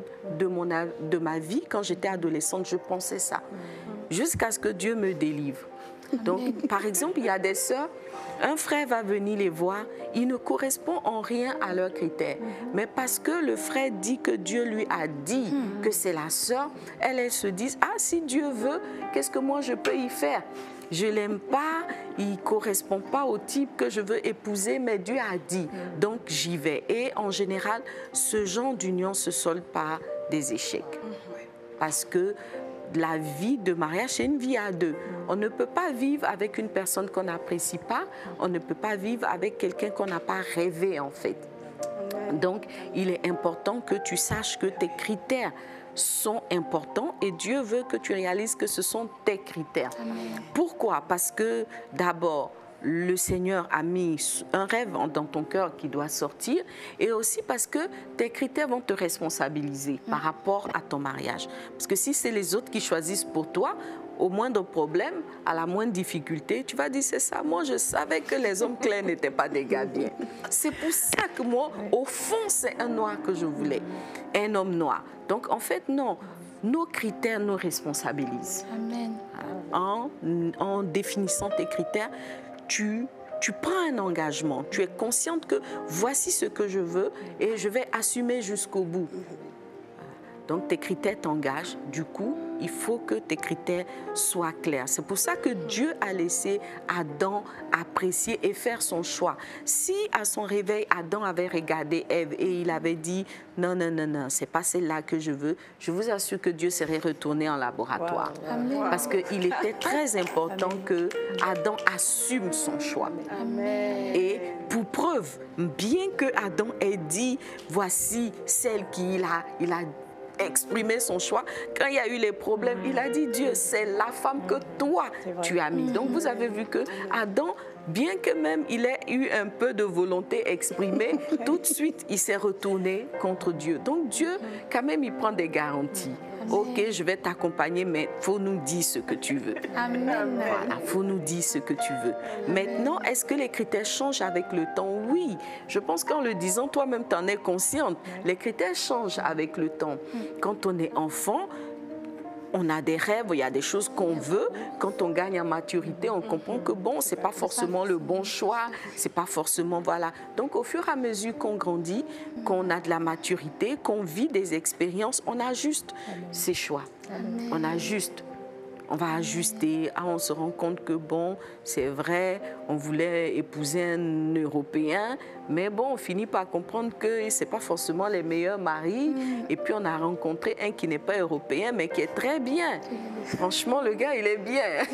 [SPEAKER 1] de ma vie, quand j'étais adolescente, je pensais ça, jusqu'à ce que Dieu me délivre. Donc, par exemple, il y a des sœurs, un frère va venir les voir, il ne correspond en rien à leurs critères. Mais parce que le frère dit que Dieu lui a dit que c'est la sœur, elles se disent, ah, si Dieu veut, qu'est-ce que moi je peux y faire? Je ne l'aime pas, il ne correspond pas au type que je veux épouser, mais Dieu a dit, donc j'y vais. Et en général, ce genre d'union se solde par des échecs. Parce que la vie de mariage, c'est une vie à deux. On ne peut pas vivre avec une personne qu'on n'apprécie pas, on ne peut pas vivre avec quelqu'un qu'on n'a pas rêvé en fait. Donc, il est important que tu saches que tes critères sont importants et Dieu veut que tu réalises que ce sont tes critères. Pourquoi? Parce que d'abord, le Seigneur a mis un rêve dans ton cœur qui doit sortir et aussi parce que tes critères vont te responsabiliser par rapport à ton mariage. Parce que si c'est les autres qui choisissent pour toi, au moindre problème, à la moindre difficulté, tu vas dire c'est ça, moi je savais que les hommes clairs n'étaient pas des gars bien. C'est pour ça que moi, au fond, c'est un noir que je voulais, un homme noir. Donc en fait, non, nos critères nous responsabilisent.
[SPEAKER 3] Amen.
[SPEAKER 1] En définissant tes critères, tu prends un engagement, tu es consciente que voici ce que je veux et je vais assumer jusqu'au bout. Donc tes critères t'engagent, du coup, il faut que tes critères soient clairs. C'est pour ça que Dieu a laissé Adam apprécier et faire son choix. Si à son réveil, Adam avait regardé Ève et il avait dit « Non, non, non, non, c'est pas celle-là que je veux », je vous assure que Dieu serait retourné en laboratoire.
[SPEAKER 3] Amen.
[SPEAKER 1] Parce qu'il était très important que Adam assume son choix.
[SPEAKER 5] Amen.
[SPEAKER 1] Et pour preuve, bien que Adam ait dit « Voici celle qu'il a exprimé son choix », quand il y a eu les problèmes, il a dit Dieu, c'est la femme que toi tu as mis. Donc vous avez vu que Adam, bien que même il ait eu un peu de volonté exprimée, tout de suite il s'est retourné contre Dieu. Donc Dieu, quand même, il prend des garanties. Ok, je vais t'accompagner, mais il faut nous dire ce que tu veux.
[SPEAKER 3] Amen.
[SPEAKER 1] Voilà, il faut nous dire ce que tu veux. Maintenant, est-ce que les critères changent avec le temps? Oui, je pense qu'en le disant, toi-même, tu en es consciente. Les critères changent avec le temps. Quand on est enfant, on a des rêves, il y a des choses qu'on veut. Quand on gagne en maturité, on comprend que bon, c'est pas forcément le bon choix, c'est pas forcément, voilà. Donc au fur et à mesure qu'on grandit, qu'on a de la maturité, qu'on vit des expériences, on ajuste ses choix. On ajuste. On va ajuster, on se rend compte que bon, c'est vrai, on voulait épouser un Européen, mais bon, on finit par comprendre que ce n'est pas forcément les meilleurs maris. Et puis on a rencontré un qui n'est pas européen, mais qui est très bien. Franchement, le gars, il est bien.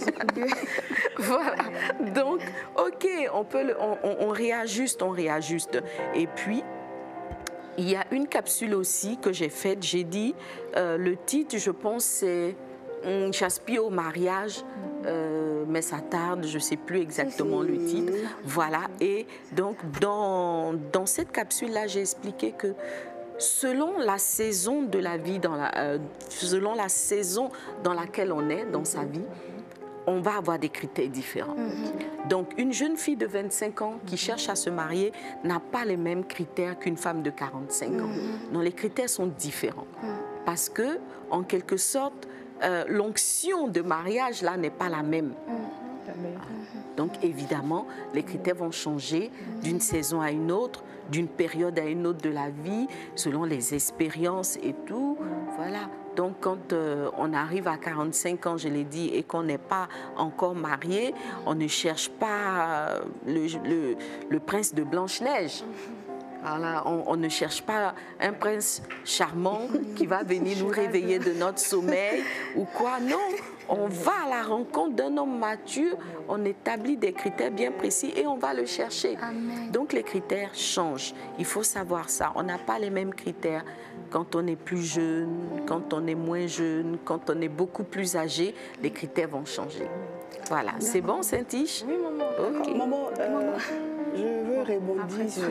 [SPEAKER 1] Voilà. Donc, ok, on réajuste, on réajuste. Et puis, il y a une capsule aussi que j'ai faite. J'ai dit, le titre, je pense, c'est J'aspire au mariage, mais ça tarde, je ne sais plus exactement le titre. Voilà, et donc dans cette capsule-là, j'ai expliqué que selon la saison de la vie, selon la saison dans laquelle on est dans sa vie, on va avoir des critères différents. Donc, une jeune fille de 25 ans qui cherche à se marier n'a pas les mêmes critères qu'une femme de 45 ans. Non, les critères sont différents. Parce que, en quelque sorte, l'onction de mariage, là, n'est pas la même. Donc, évidemment, les critères vont changer d'une saison à une autre, d'une période à une autre de la vie, selon les expériences et tout. Voilà. Donc, quand on arrive à 45 ans, je l'ai dit, et qu'on n'est pas encore marié, on ne cherche pas le prince de Blanche-Neige. Voilà, on ne cherche pas un prince charmant qui va venir nous réveiller de notre sommeil ou quoi. Non, on va à la rencontre d'un homme mature, on établit des critères bien précis et on va le chercher.
[SPEAKER 3] Amen.
[SPEAKER 1] Donc les critères changent. Il faut savoir ça. On n'a pas les mêmes critères quand on est plus jeune, quand on est moins jeune, quand on est beaucoup plus âgé. Les critères vont changer. Voilà, c'est bon, Saint-Tiche?
[SPEAKER 2] Oui, maman.
[SPEAKER 1] Okay.
[SPEAKER 2] Maman, je veux rebondir sur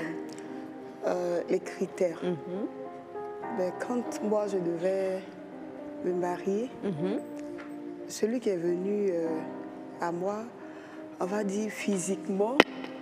[SPEAKER 2] les critères. Ben, quand moi, je devais me marier, celui qui est venu à moi, on va dire physiquement,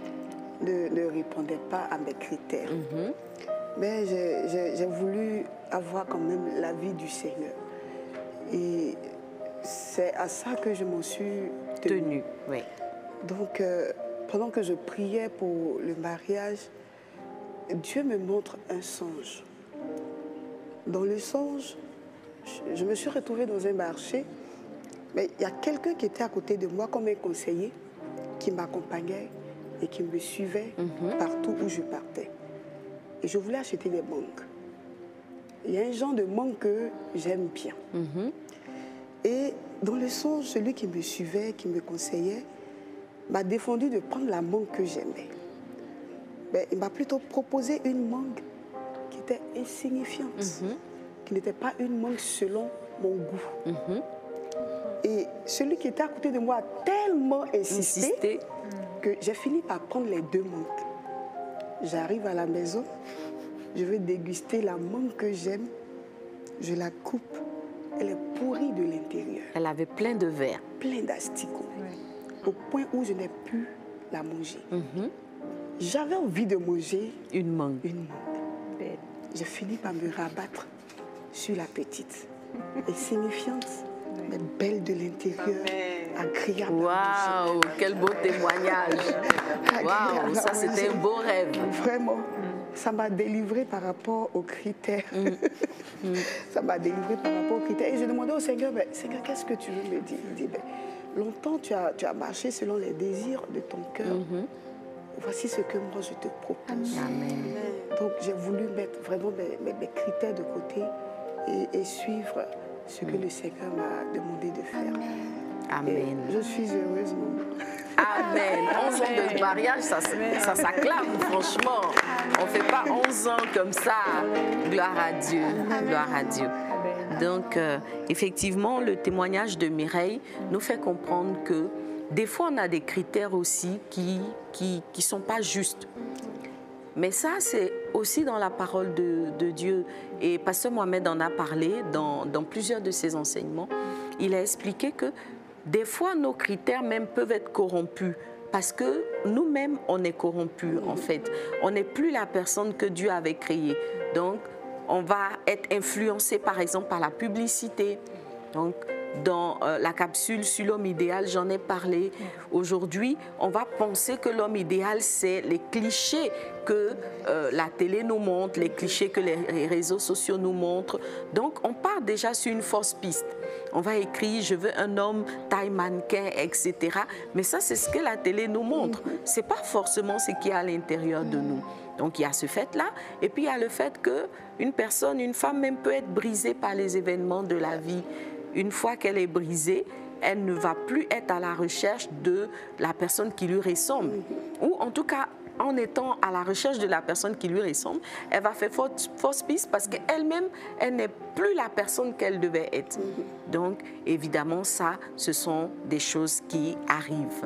[SPEAKER 2] ne répondait pas à mes critères. Mais j'ai voulu avoir quand même l'avis du Seigneur. Et c'est à ça que je m'en suis tenue.
[SPEAKER 1] Oui.
[SPEAKER 2] Donc, pendant que je priais pour le mariage, Dieu me montre un songe. Dans le songe, je me suis retrouvée dans un marché, mais il y a quelqu'un qui était à côté de moi comme un conseiller, qui m'accompagnait et qui me suivait partout où je partais. Et je voulais acheter des mangues. Il y a un genre de mangue que j'aime bien. Et dans le songe, celui qui me suivait, qui me conseillait, m'a défendu de prendre la mangue que j'aimais. Ben, il m'a plutôt proposé une mangue qui était insignifiante, qui n'était pas une mangue selon mon goût. Et celui qui était à côté de moi a tellement insisté que j'ai fini par prendre les deux mangues. J'arrive à la maison, je veux déguster la mangue que j'aime, je la coupe, elle est pourrie de l'intérieur.
[SPEAKER 1] Elle avait plein de vers.
[SPEAKER 2] Plein d'asticots, au point où je n'ai pu la manger. J'avais envie de manger
[SPEAKER 1] une mangue.
[SPEAKER 2] J'ai fini par me rabattre sur la petite, insignifiante, mais belle de l'intérieur, agréable.
[SPEAKER 1] Waouh, quel beau témoignage. Waouh, ça c'était un beau rêve.
[SPEAKER 2] Vraiment, ça m'a délivré par rapport aux critères. Ça m'a délivré par rapport aux critères. Et je demandais au Seigneur, ben, Seigneur, qu'est-ce que tu veux me dire? Il dit, ben, longtemps tu as marché selon les désirs de ton cœur. Voici ce que moi je te propose.
[SPEAKER 1] Amen.
[SPEAKER 2] Donc j'ai voulu mettre vraiment mes critères de côté et suivre ce que le Seigneur m'a demandé de faire.
[SPEAKER 1] Amen.
[SPEAKER 2] Et je suis heureuse, maman.
[SPEAKER 1] Amen. 11 ans de mariage, ça s'acclame, franchement. On ne fait pas 11 ans comme ça. Gloire à Dieu. Gloire à Dieu. Donc, effectivement, le témoignage de Mireille nous fait comprendre que des fois, on a des critères aussi qui sont pas justes. Mais ça, c'est aussi dans la parole de Dieu. Et Pasteur Mohamed en a parlé dans plusieurs de ses enseignements. Il a expliqué que des fois, nos critères même peuvent être corrompus. Parce que nous-mêmes, on est corrompus, en fait. On n'est plus la personne que Dieu avait créée. Donc, on va être influencé, par exemple, par la publicité. Donc, dans la capsule sur l'homme idéal, j'en ai parlé. Aujourd'hui, on va penser que l'homme idéal, c'est les clichés que la télé nous montre, les clichés que les réseaux sociaux nous montrent. Donc, on part déjà sur une fausse piste. On va écrire « je veux un homme taille mannequin », etc. Mais ça, c'est ce que la télé nous montre. Ce n'est pas forcément ce qu'il y a à l'intérieur de nous. Donc, il y a ce fait-là. Et puis, il y a le fait qu'une personne, une femme même peut être brisée par les événements de la vie. Une fois qu'elle est brisée, elle ne va plus être à la recherche de la personne qui lui ressemble. Ou en tout cas, en étant à la recherche de la personne qui lui ressemble, elle va faire fausse piste parce qu'elle-même, elle n'est plus la personne qu'elle devait être. Donc, évidemment, ça, ce sont des choses qui arrivent.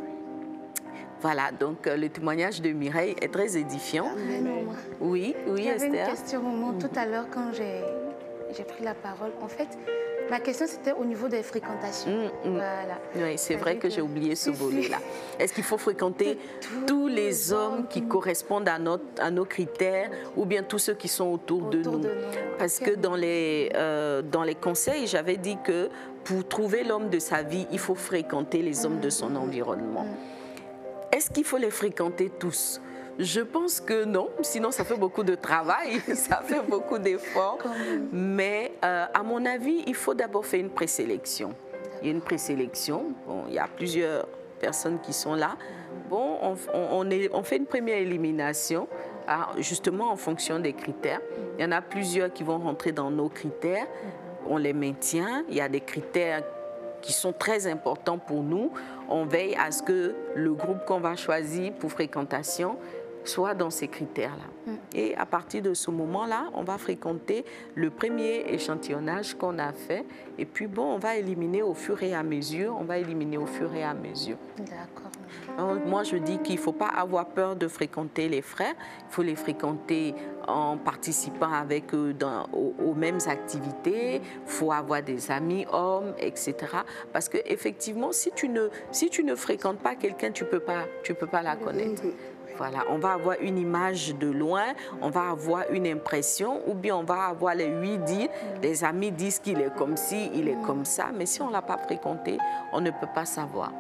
[SPEAKER 1] Voilà, donc le témoignage de Mireille est très édifiant.
[SPEAKER 3] Amen.
[SPEAKER 1] Oui,
[SPEAKER 3] J'avais
[SPEAKER 1] Esther.
[SPEAKER 3] une question, maman. Tout à l'heure, quand j'ai pris la parole. En fait, ma question, c'était au niveau des fréquentations. Voilà.
[SPEAKER 1] Oui, c'est vrai que j'ai oublié ce volet-là. Est-ce qu'il faut fréquenter tous les hommes qui correspondent à nos critères ou bien tous ceux qui sont autour de nous? Parce que dans les conseils, j'avais dit que pour trouver l'homme de sa vie, il faut fréquenter les hommes de son environnement. Est-ce qu'il faut les fréquenter tous? Je pense que non, sinon ça fait beaucoup de travail, ça fait beaucoup d'efforts. Mais à mon avis, il faut d'abord faire une présélection. Il y a une présélection, bon, il y a plusieurs personnes qui sont là. Bon, on fait une première élimination, justement en fonction des critères. Il y en a plusieurs qui vont rentrer dans nos critères, on les maintient. Il y a des critères qui sont très importants pour nous. On veille à ce que le groupe qu'on va choisir pour fréquentation soit dans ces critères-là. Et à partir de ce moment-là, on va fréquenter le premier échantillonnage qu'on a fait. Et puis, bon, on va éliminer au fur et à mesure.
[SPEAKER 3] D'accord.
[SPEAKER 1] Donc, moi, je dis qu'il ne faut pas avoir peur de fréquenter les frères. Il faut les fréquenter en participant avec eux aux mêmes activités. Il faut avoir des amis hommes, etc. Parce qu'effectivement, si tu ne fréquentes pas quelqu'un, tu peux pas la connaître. Voilà, on va avoir une image de loin, on va avoir une impression, ou bien on va avoir les 8 dits. Les amis disent qu'il est comme ci, il est comme ça, mais si on ne l'a pas fréquenté, on ne peut pas savoir.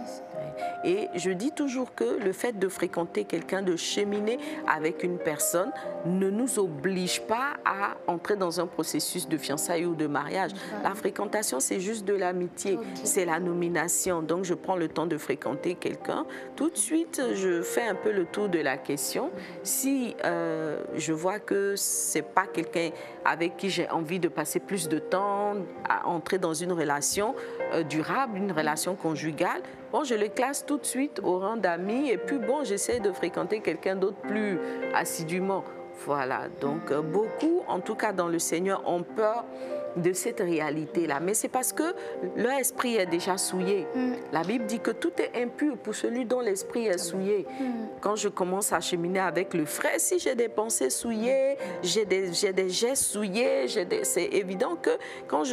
[SPEAKER 1] Et je dis toujours que le fait de fréquenter quelqu'un, de cheminer avec une personne, ne nous oblige pas à entrer dans un processus de fiançailles ou de mariage. La fréquentation, c'est juste de l'amitié, c'est la nomination. Donc, je prends le temps de fréquenter quelqu'un. Tout de suite, je fais un peu le tour de la question. Si je vois que ce n'est pas quelqu'un avec qui j'ai envie de passer plus de temps, à entrer dans une relation durable, une relation conjugale, bon, je le classe tout de suite au rang d'amis et puis bon, j'essaie de fréquenter quelqu'un d'autre plus assidûment. Voilà, donc beaucoup, en tout cas dans le Seigneur, ont peur de cette réalité-là. Mais c'est parce que leur esprit est déjà souillé. La Bible dit que tout est impur pour celui dont l'esprit est souillé. Quand je commence à cheminer avec le frère, si j'ai des pensées souillées, j'ai des gestes souillés, c'est évident que quand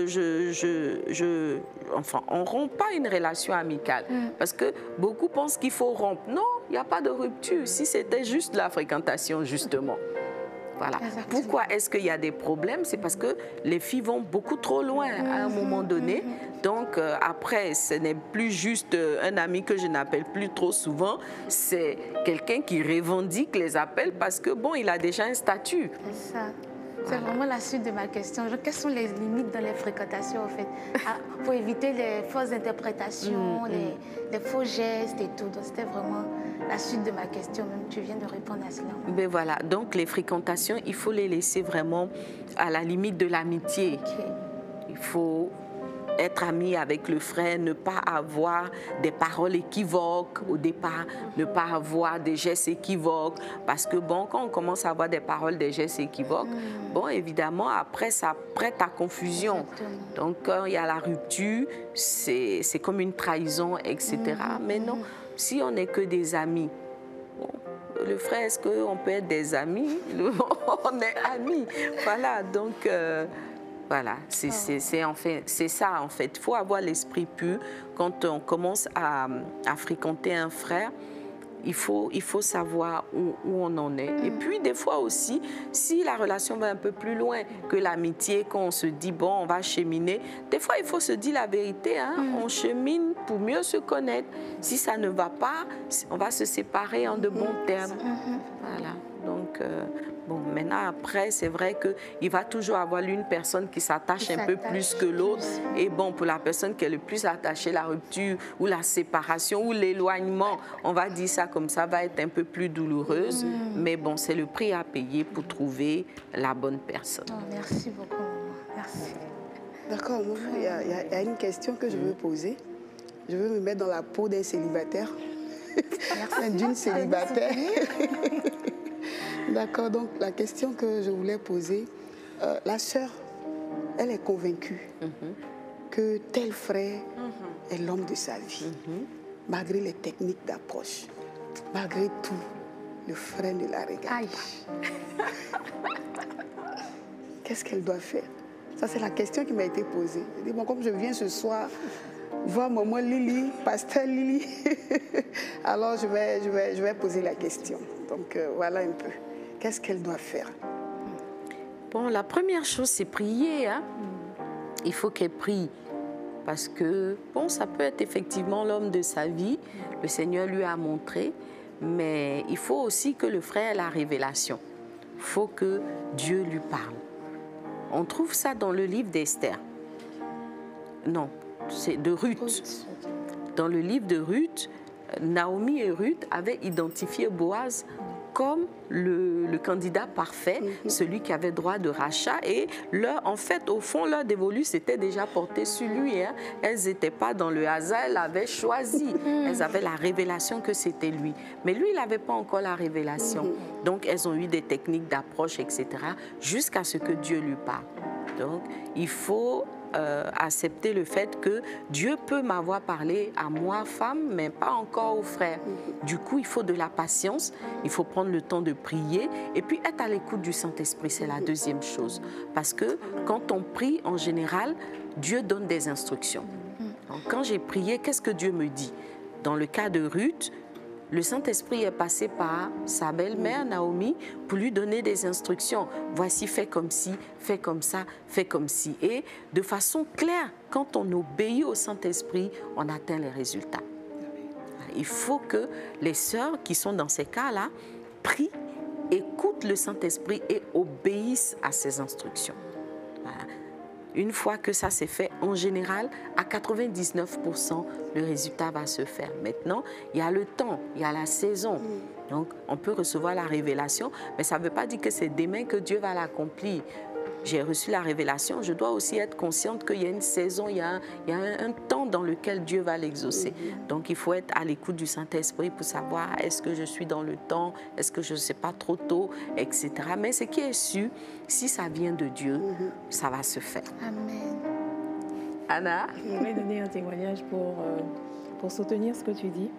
[SPEAKER 1] enfin, on ne rompt pas une relation amicale. Parce que beaucoup pensent qu'il faut rompre. Non, il n'y a pas de rupture. Si c'était juste la fréquentation, justement. Voilà. Pourquoi est-ce qu'il y a des problèmes? C'est parce que les filles vont beaucoup trop loin à un moment donné. Donc, après, ce n'est plus juste un ami que je n'appelle plus trop souvent. C'est quelqu'un qui revendique les appels parce que, bon, il a déjà un statut.
[SPEAKER 3] C'est ça. C'est vraiment la suite de ma question. Quelles sont les limites dans les fréquentations, en fait, pour éviter les fausses interprétations, les faux gestes et tout. Donc, c'était vraiment la suite de ma question. Même tu viens de répondre à cela.
[SPEAKER 1] Ben voilà. Donc, les fréquentations, il faut les laisser vraiment à la limite de l'amitié. Il faut être ami avec le frère, ne pas avoir des paroles équivoques au départ, ne pas avoir des gestes équivoques, parce que bon, quand on commence à avoir des paroles, des gestes équivoques, bon, évidemment, après, ça prête à confusion. Donc, quand il y a la rupture, c'est comme une trahison, etc. Mais non, si on n'est que des amis, bon, le frère, est-ce qu'on peut être des amis? On est amis. Voilà, donc... Voilà, c'est ça en fait. Il faut avoir l'esprit pur. Quand on commence à fréquenter un frère, il faut savoir où on en est. Et puis des fois aussi, si la relation va un peu plus loin que l'amitié, quand on se dit, bon, on va cheminer, des fois il faut se dire la vérité, hein, on chemine pour mieux se connaître. Si ça ne va pas, on va se séparer en de bons termes. Voilà, donc... Bon, maintenant, après, c'est vrai qu'il va toujours avoir l'une personne qui s'attache un peu plus que l'autre. Et bon, pour la personne qui est le plus attachée, la rupture ou la séparation ou l'éloignement, on va dire ça comme ça, va être un peu plus douloureuse. Mais bon, c'est le prix à payer pour trouver la bonne personne.
[SPEAKER 3] Oh, merci beaucoup, maman. Merci.
[SPEAKER 2] D'accord, il y a une question que je veux poser. Je veux me mettre dans la peau d'un célibataire, d'une célibataire. D'accord, donc la question que je voulais poser, la sœur, elle est convaincue que tel frère est l'homme de sa vie, malgré les techniques d'approche, malgré tout, le frère ne la regarde pas. qu'est-ce qu'elle doit faire? Ça, c'est la question qui m'a été posée. Je dis, bon, comme je viens ce soir voir maman Lily, pasteur Lily, alors je vais poser la question. Donc, voilà un peu. Qu'est-ce qu'elle doit faire?
[SPEAKER 1] Bon, la première chose, c'est prier. Hein? Il faut qu'elle prie. Parce que, bon, ça peut être effectivement l'homme de sa vie. Le Seigneur lui a montré. Mais il faut aussi que le frère ait la révélation. Il faut que Dieu lui parle. On trouve ça dans le livre d'Esther. Non, c'est de Ruth. Dans le livre de Ruth, Naomi et Ruth avaient identifié Boaz comme le candidat parfait, celui qui avait droit de rachat. Et en fait, au fond, leur dévolu s'était déjà porté sur lui. Hein. Elles n'étaient pas dans le hasard, elles l'avaient choisi. Elles avaient la révélation que c'était lui. Mais lui, il n'avait pas encore la révélation. Donc, elles ont eu des techniques d'approche, etc., jusqu'à ce que Dieu lui parle. Donc, il faut accepter le fait que Dieu peut m'avoir parlé à moi, femme, mais pas encore aux frères. Du coup, il faut de la patience, il faut prendre le temps de prier et puis être à l'écoute du Saint-Esprit, c'est la deuxième chose. Parce que quand on prie, en général, Dieu donne des instructions. Donc, quand j'ai prié, qu'est-ce que Dieu me dit? Dans le cas de Ruth, le Saint-Esprit est passé par sa belle-mère, Naomi, pour lui donner des instructions. Voici, fais comme ci, fais comme ça, fais comme ci. Et de façon claire, quand on obéit au Saint-Esprit, on atteint les résultats. Il faut que les sœurs qui sont dans ces cas-là prient, écoutent le Saint-Esprit et obéissent à ses instructions. Voilà. Une fois que ça s'est fait, en général, à 99%, le résultat va se faire. Maintenant, il y a le temps, il y a la saison. Donc, on peut recevoir la révélation, mais ça ne veut pas dire que c'est demain que Dieu va l'accomplir. J'ai reçu la révélation, je dois aussi être consciente qu'il y a une saison, il y a un temps dans lequel Dieu va l'exaucer. Donc, il faut être à l'écoute du Saint-Esprit pour savoir est-ce que je suis dans le temps, est-ce que je ne sais pas trop tôt, etc. Mais ce qui est sûr, si ça vient de Dieu, ça va se faire.
[SPEAKER 3] Amen.
[SPEAKER 1] Anna?
[SPEAKER 4] Je voudrais donner un témoignage pour soutenir ce que tu dis.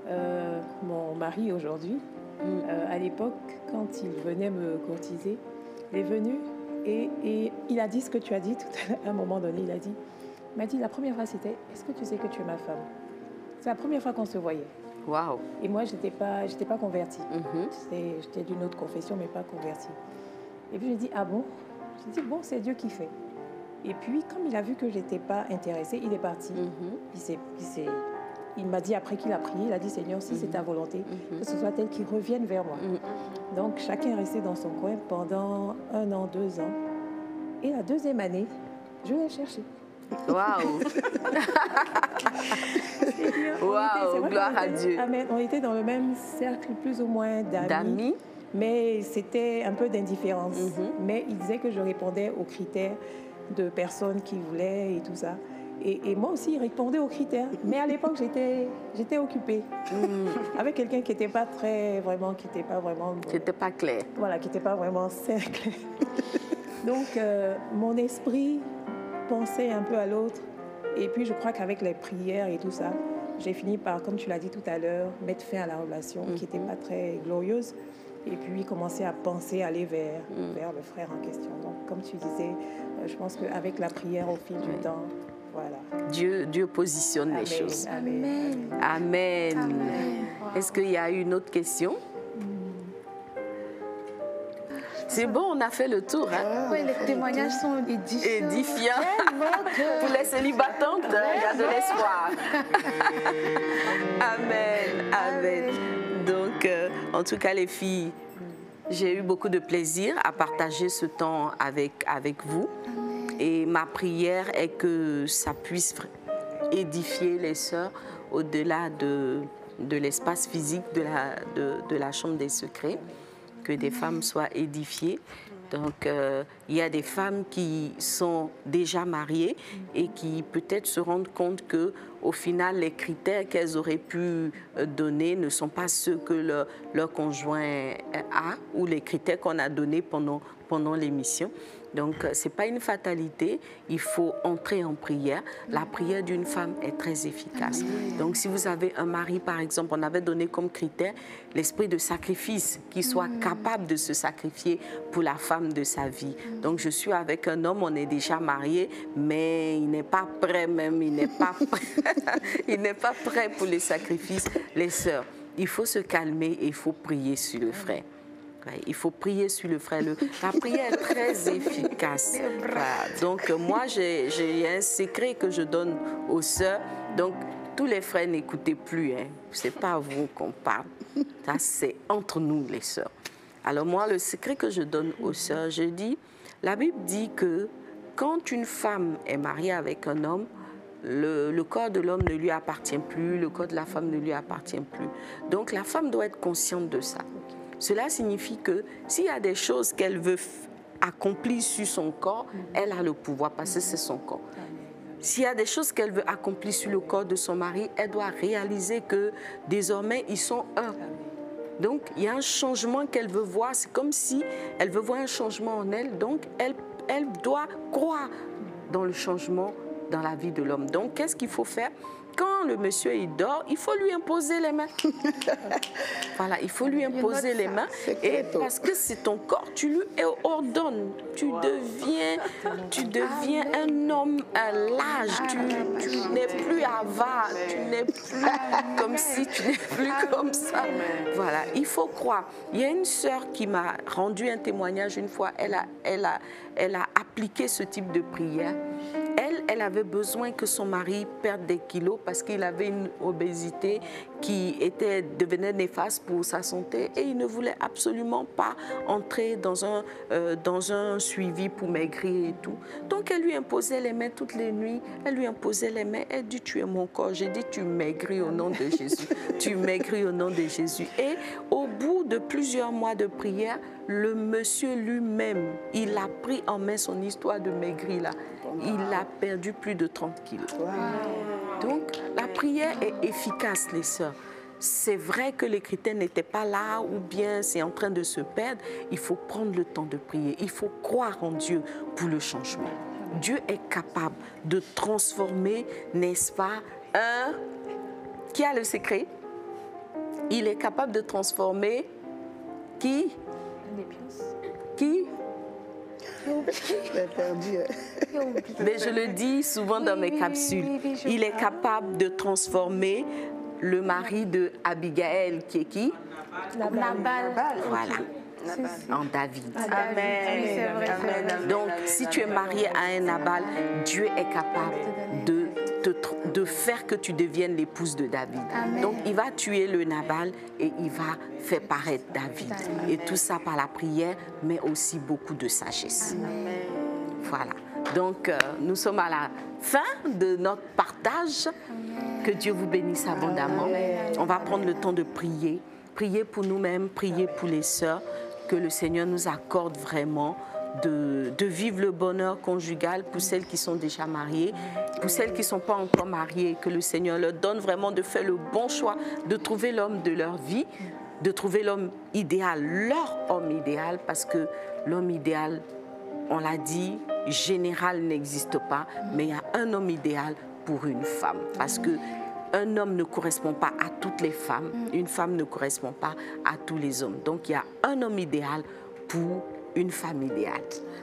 [SPEAKER 4] Mon mari aujourd'hui, à l'époque, quand il venait me courtiser, il est venu et il a dit ce que tu as dit tout à l'heure. À un moment donné, il m'a dit la première fois c'était « Est-ce que tu sais que tu es ma femme ?» C'est la première fois qu'on se voyait.
[SPEAKER 1] Waouh.
[SPEAKER 4] Et moi, je n'étais pas convertie. J'étais d'une autre confession, mais pas convertie. Et puis, j'ai dit « Ah bon ?» J'ai dit « Bon, c'est Dieu qui fait. » Et puis, comme il a vu que je n'étais pas intéressée, il est parti. Il m'a dit, après qu'il a prié, il a dit, Seigneur, si c'est ta volonté, que ce soit elle qui revienne vers moi. Donc, chacun est resté dans son coin pendant 1 an, 2 ans. Et la deuxième année, je l'ai cherché.
[SPEAKER 1] Waouh. Waouh, gloire à Dieu.
[SPEAKER 4] Amen. On était dans le même cercle, plus ou moins d'amis. Mais c'était un peu d'indifférence. Mais il disait que je répondais aux critères de personnes qui voulaient et tout ça. Et moi aussi, il répondait aux critères. Mais à l'époque, j'étais occupée avec quelqu'un qui n'était pas vraiment... Qui n'était
[SPEAKER 1] pas clair.
[SPEAKER 4] Voilà, qui n'était pas vraiment clair. Donc, mon esprit pensait un peu à l'autre. Et puis, je crois qu'avec les prières et tout ça, j'ai fini par, comme tu l'as dit tout à l'heure, mettre fin à la relation qui n'était pas très glorieuse. Et puis, commencer à penser, aller vers le frère en question. Donc, comme tu disais, je pense qu'avec la prière au fil du temps, voilà.
[SPEAKER 1] Dieu positionne les choses.
[SPEAKER 3] Amen.
[SPEAKER 1] Amen. Est-ce qu'il y a une autre question? C'est bon, on a fait le tour. Hein?
[SPEAKER 3] Oui, les témoignages sont édifiants.
[SPEAKER 1] Pour les célibatantes, il y a de l'espoir. Amen. Amen. Donc, en tout cas, les filles, j'ai eu beaucoup de plaisir à partager ce temps avec vous. Et ma prière est que ça puisse édifier les sœurs au-delà de l'espace physique de la chambre des secrets, que des femmes soient édifiées. Donc, il y a des femmes qui sont déjà mariées et qui peut-être se rendent compte qu'au final, les critères qu'elles auraient pu donner ne sont pas ceux que leur conjoint a ou les critères qu'on a donnés pendant l'émission. Donc, ce n'est pas une fatalité, il faut entrer en prière. La prière d'une femme est très efficace. Donc, si vous avez un mari, par exemple, on avait donné comme critère l'esprit de sacrifice, qu'il soit capable de se sacrifier pour la femme de sa vie. Donc, je suis avec un homme, on est déjà marié, mais il n'est pas prêt même, il n'est pas prêt. Il n'est pas prêt pour les sacrifices. Les sœurs, il faut se calmer et il faut prier sur le frère. Il faut prier sur le frère. La prière est très efficace. Voilà. Donc, moi, j'ai un secret que je donne aux sœurs. Donc, tous les frères, n'écoutez plus. Hein. Ce n'est pas à vous qu'on parle. Ça, c'est entre nous, les sœurs. Alors, moi, le secret que je donne aux sœurs, je dis, la Bible dit que quand une femme est mariée avec un homme, le corps de l'homme ne lui appartient plus, le corps de la femme ne lui appartient plus. Donc, la femme doit être consciente de ça. Cela signifie que s'il y a des choses qu'elle veut accomplir sur son corps, elle a le pouvoir parce que c'est son corps. S'il y a des choses qu'elle veut accomplir sur le corps de son mari, elle doit réaliser que désormais, ils sont un. Donc, il y a un changement qu'elle veut voir. C'est comme si elle veut voir un changement en elle. Donc, elle doit croire dans le changement dans la vie de l'homme. Donc, qu'est-ce qu'il faut faire? Quand le monsieur il dort, il faut lui imposer les mains. Voilà, il faut lui imposer les mains. Et parce que c'est ton corps, tu lui ordonnes. Tu deviens un homme, un lâche. Tu n'es plus avare. Tu n'es plus comme si tu n'es plus comme ça. Voilà, il faut croire. Il y a une sœur qui m'a rendu un témoignage une fois. Elle a appliqué ce type de prière. Elle avait besoin que son mari perde des kilos parce qu'il avait une obésité qui devenait néfaste pour sa santé et il ne voulait absolument pas entrer dans un suivi pour maigrir et tout. Donc elle lui imposait les mains toutes les nuits, elle lui imposait les mains, elle dit tu es mon corps, j'ai dit tu maigris au nom de Jésus, tu maigris au nom de Jésus. Et au bout de plusieurs mois de prière, le monsieur lui-même, il a pris en main son histoire de maigrir là. Il a perdu plus de 30 kilos. Wow. Donc, la prière est efficace, les sœurs. C'est vrai que les critères n'étaient pas là ou bien c'est en train de se perdre. Il faut prendre le temps de prier. Il faut croire en Dieu pour le changement. Dieu est capable de transformer, n'est-ce pas, qui a le secret? Il est capable de transformer qui? Qui? Mais je le dis souvent dans mes capsules, il est capable de transformer le mari de Abigail, qui est qui?
[SPEAKER 3] Nabal.
[SPEAKER 1] Voilà, en David.
[SPEAKER 5] Amen.
[SPEAKER 1] Amen. Donc, si tu es marié à un Nabal, Dieu est capable de faire que tu deviennes l'épouse de David. Amen. Donc, il va tuer le Nabal et il va faire paraître David. Amen. Et tout ça par la prière, mais aussi beaucoup de sagesse. Amen. Voilà. Donc, nous sommes à la fin de notre partage. Amen. Que Dieu vous bénisse abondamment. Amen. On va prendre le temps de prier. Prier pour nous-mêmes, prier pour les sœurs. Que le Seigneur nous accorde vraiment de vivre le bonheur conjugal pour celles qui sont déjà mariées, pour celles qui ne sont pas encore mariées, que le Seigneur leur donne vraiment de faire le bon choix, de trouver l'homme de leur vie, de trouver l'homme idéal, leur homme idéal, parce que l'homme idéal, on l'a dit, général n'existe pas, mais il y a un homme idéal pour une femme, parce que un homme ne correspond pas à toutes les femmes, une femme ne correspond pas à tous les hommes. Donc il y a un homme idéal pour une femme idéale.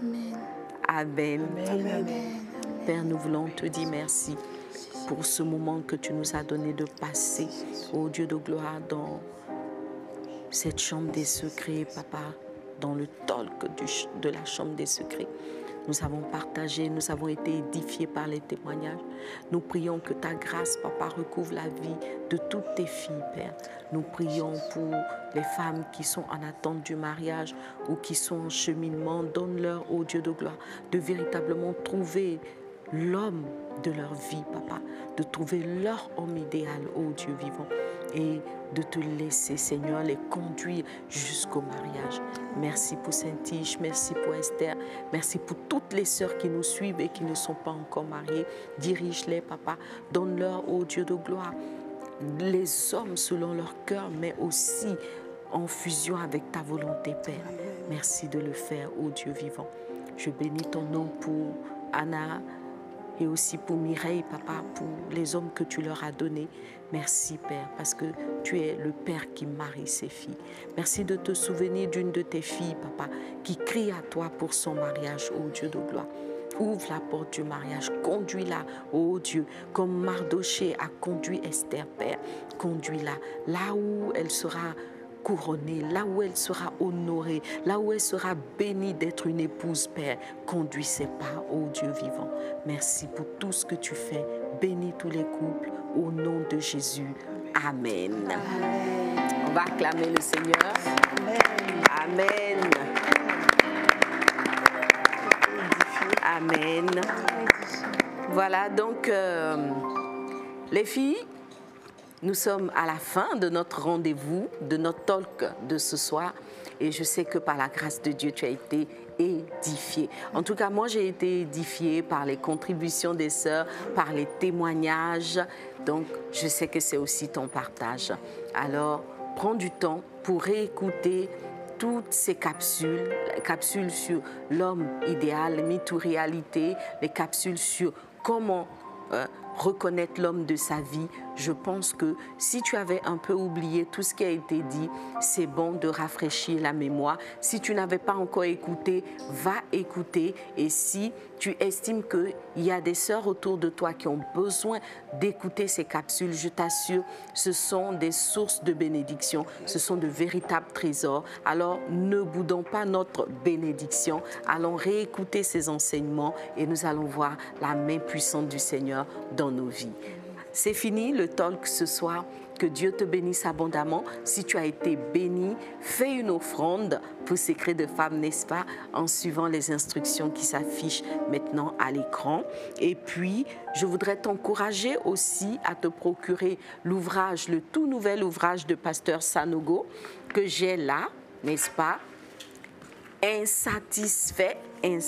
[SPEAKER 1] Amen. Amen. Amen. Amen. Père, nous voulons te dire merci pour ce moment que tu nous as donné de passer, ô Dieu de gloire, dans cette chambre des secrets, Papa, dans le talk de la chambre des secrets. Nous avons partagé, nous avons été édifiés par les témoignages. Nous prions que ta grâce, Papa, recouvre la vie de toutes tes filles, Père. Nous prions pour les femmes qui sont en attente du mariage ou qui sont en cheminement. Donne-leur, ô Dieu de gloire, de véritablement trouver l'homme de leur vie, Papa, de trouver leur homme idéal, ô Dieu vivant, et de te laisser, Seigneur, les conduire jusqu'au mariage. Merci pour Saint-Tige, merci pour Esther, merci pour toutes les sœurs qui nous suivent et qui ne sont pas encore mariées. Dirige-les, Papa, donne-leur, ô Dieu de gloire, les hommes selon leur cœur, mais aussi en fusion avec ta volonté, Père. Merci de le faire, ô Dieu vivant. Je bénis ton nom pour Anna et aussi pour Mireille, papa, pour les hommes que tu leur as donnés. Merci, Père, parce que tu es le Père qui marie ses filles. Merci de te souvenir d'une de tes filles, papa, qui crie à toi pour son mariage, ô Dieu de gloire. Ouvre la porte du mariage, conduis-la, ô Dieu, comme Mardoché a conduit Esther, Père. Conduis-la là où elle sera couronnée, là où elle sera honorée, là où elle sera bénie d'être une épouse, Père. Conduis ses pas, ô Dieu vivant. Merci pour tout ce que tu fais. Bénis tous les couples au nom de Jésus. Amen. Amen. On va acclamer le Seigneur. Amen. Amen. Amen. Voilà, donc, les filles, nous sommes à la fin de notre rendez-vous, de notre talk de ce soir. Et je sais que par la grâce de Dieu, tu as été édifiée. En tout cas, moi, j'ai été édifiée par les contributions des sœurs, par les témoignages. Donc, je sais que c'est aussi ton partage. Alors, prends du temps pour réécouter toutes ces capsules, les capsules sur l'homme idéal, mythe ou réalité, les capsules sur comment reconnaître l'homme de sa vie. Je pense que si tu avais un peu oublié tout ce qui a été dit, c'est bon de rafraîchir la mémoire. Si tu n'avais pas encore écouté, va écouter. Et si tu estimes qu'il y a des sœurs autour de toi qui ont besoin d'écouter ces capsules, je t'assure, ce sont des sources de bénédiction, ce sont de véritables trésors. Alors, ne boudons pas notre bénédiction. Allons réécouter ces enseignements et nous allons voir la main puissante du Seigneur dans nos vies. C'est fini le talk ce soir. Que Dieu te bénisse abondamment. Si tu as été béni, fais une offrande pour Secret de Femme, n'est-ce pas, en suivant les instructions qui s'affichent maintenant à l'écran. Et puis, je voudrais t'encourager aussi à te procurer l'ouvrage, le tout nouvel ouvrage de Pasteur Sanogo que j'ai là, n'est-ce pas, Insatisfait.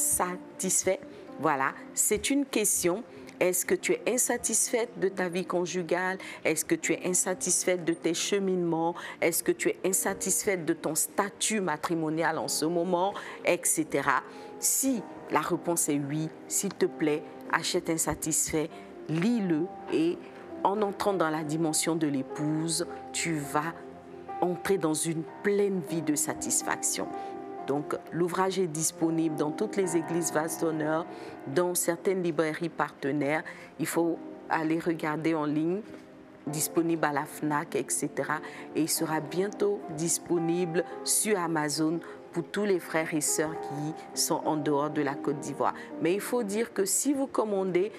[SPEAKER 1] Voilà, c'est une question. Est-ce que tu es insatisfaite de ta vie conjugale? Est-ce que tu es insatisfaite de tes cheminements? Est-ce que tu es insatisfaite de ton statut matrimonial en ce moment? Etc. Si la réponse est oui, s'il te plaît, achète Insatisfait, lis-le et en entrant dans la dimension de l'épouse, tu vas entrer dans une pleine vie de satisfaction. Donc, l'ouvrage est disponible dans toutes les églises Vase d'Honneur, dans certaines librairies partenaires. Il faut aller regarder en ligne, disponible à la FNAC, etc. Et il sera bientôt disponible sur Amazon pour tous les frères et sœurs qui sont en dehors de la Côte d'Ivoire. Mais il faut dire que si vous commandez,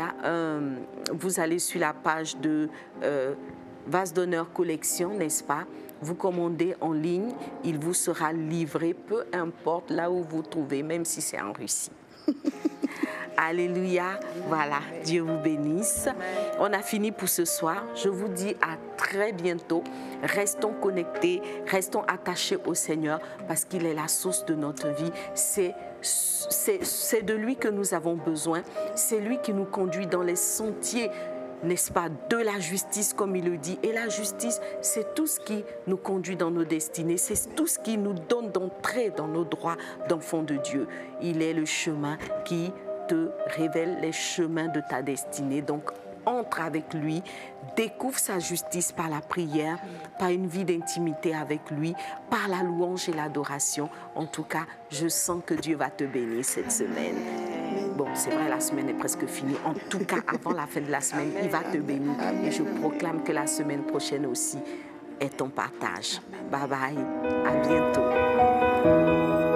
[SPEAKER 1] vous allez sur la page de Vase d'Honneur Collection, n'est-ce pas? Vous commandez en ligne, il vous sera livré, peu importe là où vous trouvez, même si c'est en Russie. Alléluia, voilà, Dieu vous bénisse. On a fini pour ce soir. Je vous dis à très bientôt. Restons connectés, restons attachés au Seigneur parce qu'il est la source de notre vie. C'est de lui que nous avons besoin. C'est lui qui nous conduit dans les sentiers, n'est-ce pas, de la justice, comme il le dit. Et la justice, c'est tout ce qui nous conduit dans nos destinées. C'est tout ce qui nous donne d'entrer dans nos droits d'enfants de Dieu. Il est le chemin qui te révèle les chemins de ta destinée. Donc, entre avec lui, découvre sa justice par la prière, par une vie d'intimité avec lui, par la louange et l'adoration. En tout cas, je sens que Dieu va te bénir cette semaine. Bon, c'est vrai, la semaine est presque finie. En tout cas, avant la fin de la semaine, il va te bénir. Et je proclame que la semaine prochaine aussi est ton partage. Bye bye, à bientôt.